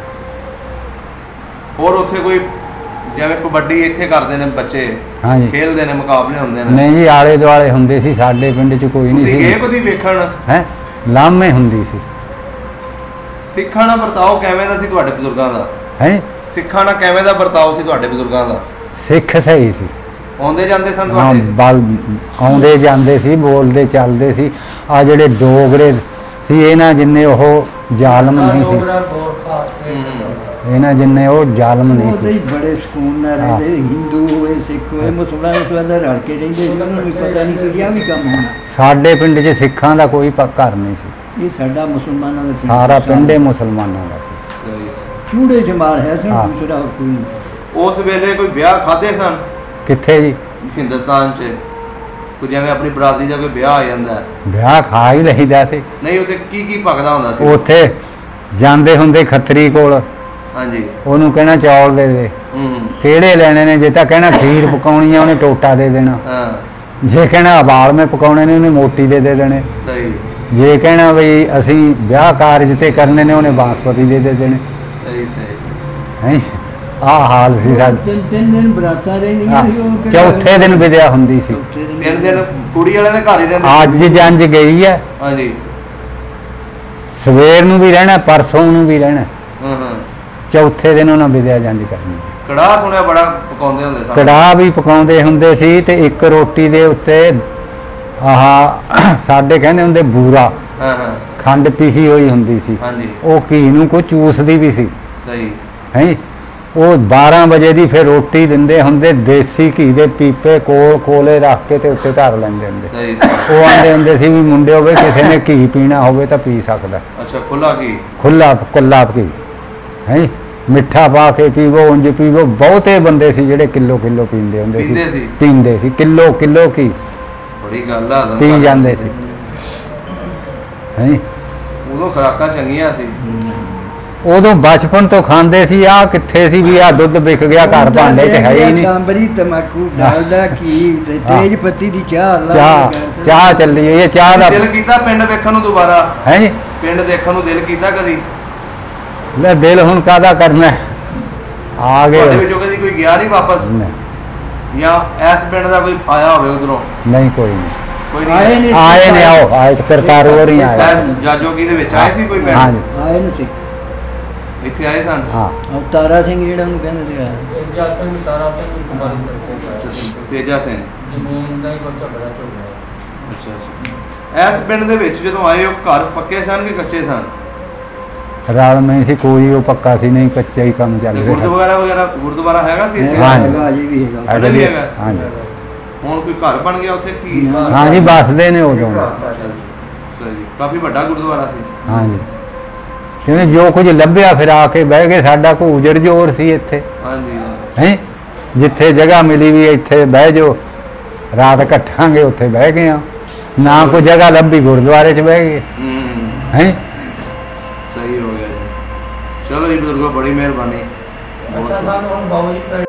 ਹੋਰ ਉੱਥੇ ਕੋਈ ਜਿਵੇਂ ਕਬੱਡੀ ਇੱਥੇ ਕਰਦੇ ਨੇ ਬੱਚੇ,
ਹਾਂਜੀ।
ਖੇਲਦੇ ਨੇ, ਮੁਕਾਬਲੇ ਹੁੰਦੇ ਨੇ?
ਨਹੀਂ ਜੀ, ਆਲੇ ਦੁਆਲੇ ਹੁੰਦੇ ਸੀ, ਸਾਡੇ ਪਿੰਡ 'ਚ ਕੋਈ ਨਹੀਂ
ਤੁਸੀਂ ਗਏ
ਸੀ।
ਕਦੀ ਵੇਖਣ?
ਹੈ ਲਾਮੇ ਹੁੰਦੀ ਸੀ।
ਸਿੱਖਾਂ ਨਾਲ ਵਰਤਾਓ ਕਿਵੇਂ ਦਾ ਸੀ ਤੁਹਾਡੇ ਬਜ਼ੁਰਗਾਂ ਦਾ?
ਹੈ
ਸਿੱਖਾਂ ਨਾਲ ਕਿਵੇਂ ਦਾ ਵਰਤਾਓ ਸੀ ਤੁਹਾਡੇ ਬਜ਼ੁਰਗਾਂ ਦਾ?
ਸਿੱਖ ਸਹੀ ਸੀ।
ਆਉਂਦੇ ਜਾਂਦੇ ਸਨ
ਹਾਂ
ਤੁਹਾਡੇ?
ਬਲ ਆਉਂਦੇ ਜਾਂਦੇ ਸੀ, ਬੋਲਦੇ ਚੱਲਦੇ ਸੀ। ਆ ਜਿਹੜੇ ਡੋਗਰੇ ਸੀ ਇਹਨਾਂ ਜਿੰਨੇ ਉਹ ਜ਼ਾਲਮ ਨਹੀਂ ਸੀ। ਇਹਨਾਂ ਜਿੰਨੇ ਉਹ ਜ਼ਾਲਮ ਨਹੀਂ
ਉਹਦੇ
ਸੀ।
ਹੀ ਬੜੇ ਸਕੂਨ ਨਾਲ
ਹਾਂ।
ਰਹਿੰਦੇ, ਹਿੰਦੂ ਹੋਏ ਸਿੱਖ ਹੋਏ ਮੁਸਲਮਾਨ ਉਸ ਵਾਲਾ ਰਲ ਕੇ ਰਹਿੰਦੇ ਸੀ। ਉਹਨਾਂ ਨੂੰ ਵੀ ਪਤਾ ਨਹੀਂ ਕਿ ਆਹ ਵੀ ਕੰਮ ਹੋਣਾ।
ਸਾਡੇ ਪਿੰਡ 'ਚ ਸਿੱਖਾਂ ਦਾ ਕੋਈ ਪ- ਘਰ ਨਹੀਂ ਸੀ।
ਇਹ ਸਾਡਾ ਮੁਸਲਮਾਨਾਂ ਦਾ ਪਿੰਡ
ਸਾਰਾ
ਸੀ।
ਪਿੰਡ ਹੀ ਮੁਸਲਮਾਨਾਂ ਦਾ ਸੀ।
ਸਹੀ।
ਚੂੜੇ ਜਮਾਰ ਹੈ ਸਨ,
ਹਾਂ।
ਦੂਸਰਾ ਕੋਈ
ਉਸ ਵੇਲੇ ਕੋਈ ਵਿਆਹ ਖਾਦੇ ਸਨ
ਕਿੱਥੇ ਜੀ?
ਹਿੰਦੁਸਤਾਨ 'ਚ ਕੋਈ ਜਿਵੇਂ ਆਪਣੀ ਬਰਾਦਰੀ ਦਾ ਕੋਈ ਵਿਆਹ ਆ ਜਾਂਦਾ ਹੈ,
ਵਿਆਹ ਖਾ ਹੀ ਲਈਦਾ ਸੀ।
ਨਹੀਂ ਉੱਥੇ ਕੀ ਕੀ ਪੱਕਦਾ ਹੁੰਦਾ ਸੀ?
ਉੱਥੇ ਜਾਂਦੇ ਹੁੰਦੇ ਖੱਤਰੀ ਕੋਲ,
ਹਾਂਜੀ।
ਉਹਨੂੰ ਕਹਿਣਾ ਚੌਲ ਦੇ ਦੇ,
ਹੂੰ।
ਕਿਹੜੇ ਲੈਣੇ ਨੇ? ਜੇ ਤਾਂ ਕਹਿਣਾ ਖੀਰ ਪਕਾਉਣੀ ਆ ਉਹਨੇ ਟੋਟਾ ਦੇ ਦੇਣਾ,
ਹਾਂ
ਜੇ ਕਹਿਣਾ ਉਬਾਲ ਮੈਂ ਪਕਾਉਣੇ ਨੇ ਉਹਨੇ ਮੋਟੀ ਦੇ ਦੇ ਦੇਣੇ,
ਸਹੀ
ਜੇ ਕਹਿਣਾ ਬਈ ਅਸੀਂ ਵਿਆਹ ਕਾਰਜ ਤੇ ਕਰਨੇ ਨੇ ਉਹਨੇ ਬਾਸਪਤੀ ਦੇ ਦੇ ਦੇਣੇ।
ਸਹੀ ਸਹੀ
ਹੈ ਆਹ ਹਾਲ ਸੀ ਸਾਡਾ।
ਤਿੰਨ ਤਿੰਨ ਦਿਨ ਬਰਾਤਾਂ ਰਹਿੰਦੀਆਂ ਸੀ ਉਹ ਕਿਹੜਾ-
ਚੌਥੇ ਦਿਨ ਵਿਦਿਆ ਹੁੰਦੀ ਸੀ।
ਚੌਥੇ ਦਿਨ
ਤਿੰਨ ਦਿਨ ਕੁੜੀ ਵਾਲਿਆਂ ਦੇ ਘਰ ਹੀ ਰਹਿੰਦੇ ਸੀ?
ਅੱਜ ਜੰਜ ਗਈ ਹੈ,
ਹਾਂਜੀ।
ਸਵੇਰ ਨੂੰ ਵੀ ਰਹਿਣਾ, ਪਰਸੋਂ ਨੂੰ ਵੀ ਰਹਿਣਾ,
ਹਾਂ ਹਾਂ।
ਚੌਥੇ ਦਿਨ ਉਹਨਾਂ ਵਿਦਿਆ ਜੰਜ ਕਰਨੀ ਹੈ।
ਕੜਾਹ ਸੁਣਿਆ ਬੜਾ ਪਕਾਉਂਦੇ ਹੁੰਦੇ ਸਨ।
ਕੜਾਹ ਵੀ ਪਕਾਉਂਦੇ ਹੁੰਦੇ ਸੀ ਤੇ ਇੱਕ ਰੋਟੀ ਦੇ ਉੱਤੇ ਆਹ ਸਾਡੇ ਕਹਿੰਦੇ ਹੁੰਦੇ ਬੂਰਾ,
ਹਾਂ ਹਾਂ।
ਖੰਡ ਪੀਹੀ ਹੋਈ ਹੁੰਦੀ ਸੀ,
ਹਾਂਜੀ
ਉਹ ਘੀ ਨੂੰ ਕੋਈ ਚੂਸਦੀ ਵੀ ਸੀ।
ਸਹੀ।
ਹੈ ਉਹ ਬਾਰਾਂ ਵਜੇ ਦੀ ਫਿਰ ਰੋਟੀ ਦਿੰਦੇ ਹੁੰਦੇ, ਦੇਸੀ ਘੀ ਦੇ ਪੀਪੇ ਕੋਲ ਕੋਲੇ ਰੱਖ ਕੇ ਤੇ ਉੱਤੇ ਧਰ ਲੈਂਦੇ ਹੁੰਦੇ।
ਸਹੀ।
ਉਹ ਆਂਦੇ ਹੁੰਦੇ ਸੀ ਵੀ ਮੁੰਡੇ ਹੋਵੇ ਕਿਸੇ ਨੇ ਘੀ ਪੀਣਾ ਹੋਵੇ ਤਾਂ ਪੀ ਸਕਦਾ,
ਅੱਛਾ ਖੁੱਲਾ ਕੀ?
ਖੁੱਲਾ ਕੁੱਲਾ ਘੀ ਹੈ, ਮਿੱਠਾ ਪਾ ਕੇ ਪੀਵੋ, ਉਂਝ ਪੀਵੋ। ਬਹੁਤੇ ਬੰਦੇ ਸੀ ਜਿਹੜੇ ਕਿਲੋ ਕਿਲੋ ਪੀਂਦੇ ਹੁੰਦੇ
ਪੀਂਦੇ
ਸੀ,
ਸੀ?
ਪੀਂਦੇ ਸੀ ਕਿਲੋ ਕਿਲੋ ਘੀ
ਬੜੀ ਗੱਲ ਆ।
ਪੀ ਜਾਂਦੇ ਸੀ। ਹੈ
ਉਦੋਂ ਖੁਰਾਕਾਂ ਚੰਗੀਆਂ ਸੀ।
ਉਦੋਂ ਬਚਪਨ ਤੋਂ ਖਾਂਦੇ ਸੀ। ਆ ਕਿੱਥੇ ਸੀ ਵੀ ਆ ਦੁੱਧ ਵਿਕ ਗਿਆ ਘਰ ਭਾਂਡੇ 'ਚ ਹੈ ਹੀ ਨਹੀਂ।
ਸਾਂਬਰੀ ਤਮਾਕੂ ਡਾਲਦਾ ਘੀ ਤੇ ਤੇਜ ਪੱਤੀ ਦੀ ਚਾਹ ਲਾ
ਚਾਹ
ਕੇ
ਚਾਹ ਚੱਲੀ ਹੋਈ ਹੈ, ਚਾਹ ਦਾ
ਦਿਲ ਕੀਤਾ ਪਿੰਡ ਵੇਖਣ ਨੂੰ ਦੁਬਾਰਾ?
ਹੈ ਜੀ।
ਪਿੰਡ ਦੇਖਣ ਨੂੰ ਦਿਲ ਕੀਤਾ ਕਦੀ?
ਲੈ ਦਿਲ ਹੁਣ ਕਾਹਦਾ ਕਰਨਾ ਹੈ? ਆ
ਤੁਹਾਡੇ
ਗਏ
ਵਿੱਚੋਂ ਕਦੀ ਕੋਈ ਗਿਆ ਨਹੀਂ ਵਾਪਸ?
ਨਹੀਂ
ਜਾਂ ਇਸ ਪਿੰਡ ਦਾ ਕੋਈ ਆਇਆ ਹੋਵੇ ਉਧਰੋਂ?
ਨਹੀਂ, ਕੋਈ ਨਹੀਂ
ਕੋਈ
ਆਏ
ਨਹੀਂ
ਨੇ
ਆਏ ਨੇ। ਆਓ ਆਏ ਤੇ ਕਰਤਾਰ ਹੋਰ ਹੀ ਆਏ।
ਇਸ ਜਾਜੋਗੀ ਦੇ ਵਿੱਚ ਆਏ ਸੀ ਕੋਈ ਪਿੰਡ?
ਹਾਂਜੀ
ਆਏ ਨੂੰ ਸੀ
ਇੱਥੇ ਆਏ ਸਨ?
ਹਾਂ।
ਅਵਤਾਰਾ ਸਿੰਘ ਜਿਹੜਾ ਉਹਨੂੰ ਕਹਿੰਦੇ ਸੀਗਾ
ਤੇਜਾ ਸਿੰਘ ਤਾਰਾ ਸਿੰਘ ਕੁਮਾਰੀ ਕਰਕੇ
ਤੇਜਾ ਸਿੰਘ।
ਜ਼ਮੀਨ ਦਾ ਹੀ ਬੱਚਾ ਬੜਾ ਝੋਲਾ
ਅੱਛਾ ਅੱਛਾ। ਇਸ ਪਿੰਡ ਦੇ ਵਿੱਚ ਜਦੋਂ ਆਏ ਹੋ ਘਰ ਪੱਕੇ ਸਨ ਕਿ ਕੱਚੇ ਸਨ?
ਰਲ ਮੈਂ ਸੀ, ਕੋਈ ਉਹ ਪੱਕਾ ਸੀ ਨਹੀਂ, ਕੱਚਾ ਹੀ ਕੰਮ ਚੱਲ
ਤੇ
ਰਿਹਾ।
ਗੁਰਦੁਆਰਾ ਵਗੈਰਾ ਗੁਰਦੁਆਰਾ ਹੈਗਾ ਸੀ ਇੱਥੇ?
ਹੈਗਾ
ਹਾਂਜੀ।
ਹੈਗਾ ਅਜੇ ਵੀ ਹੈਗਾ
ਅਜੇ ਵੀ ਹੈਗਾ?
ਹਾਂਜੀ
ਹੁਣ ਕੋਈ ਘਰ ਬਣ ਗਿਆ ਉੱਥੇ ਕੀ?
ਹਾਂਜੀ, ਬਸਦੇ ਨੇ ਉਦੋਂ।
ਅੱਛਾ ਜੀ। ਕਾਫੀ ਵੱਡਾ ਗੁਰਦੁਆਰਾ ਸੀ?
ਹਾਂਜੀ, ਕਿਉਂਕਿ ਜੋ ਕੁਝ ਲੱਭਿਆ ਫਿਰ ਆ ਕੇ ਬਹਿ ਗਏ। ਸਾਡਾ ਕੋਈ ਉਜਰ ਜੋਰ ਸੀ ਇੱਥੇ,
ਹਾਂਜੀ।
ਹੈ ਜਿੱਥੇ ਜਗ੍ਹਾ ਮਿਲੀ ਵੀ ਇੱਥੇ ਬਹਿ ਜਾਓ, ਰਾਤ ਕੱਟਾਂਗੇ ਉੱਥੇ ਬਹਿ ਗਏ ਆ। ਨਾ ਕੋਈ ਜਗ੍ਹਾ ਲੱਭੀ, ਗੁਰਦੁਆਰੇ 'ਚ ਬਹਿ ਗਏ।
ਹੂੰ
ਹੈ
ਸਹੀ ਹੋ ਗਿਆ ਜੀ। ਚਲੋ ਜੀ ਬਜ਼ੁਰਗੋ, ਬੜੀ ਮਿਹਰਬਾਨੀ।
ਅੱਛਾ ਸਾਨੂੰ ਹੁਣ ਬਾਬੂ ਜੀ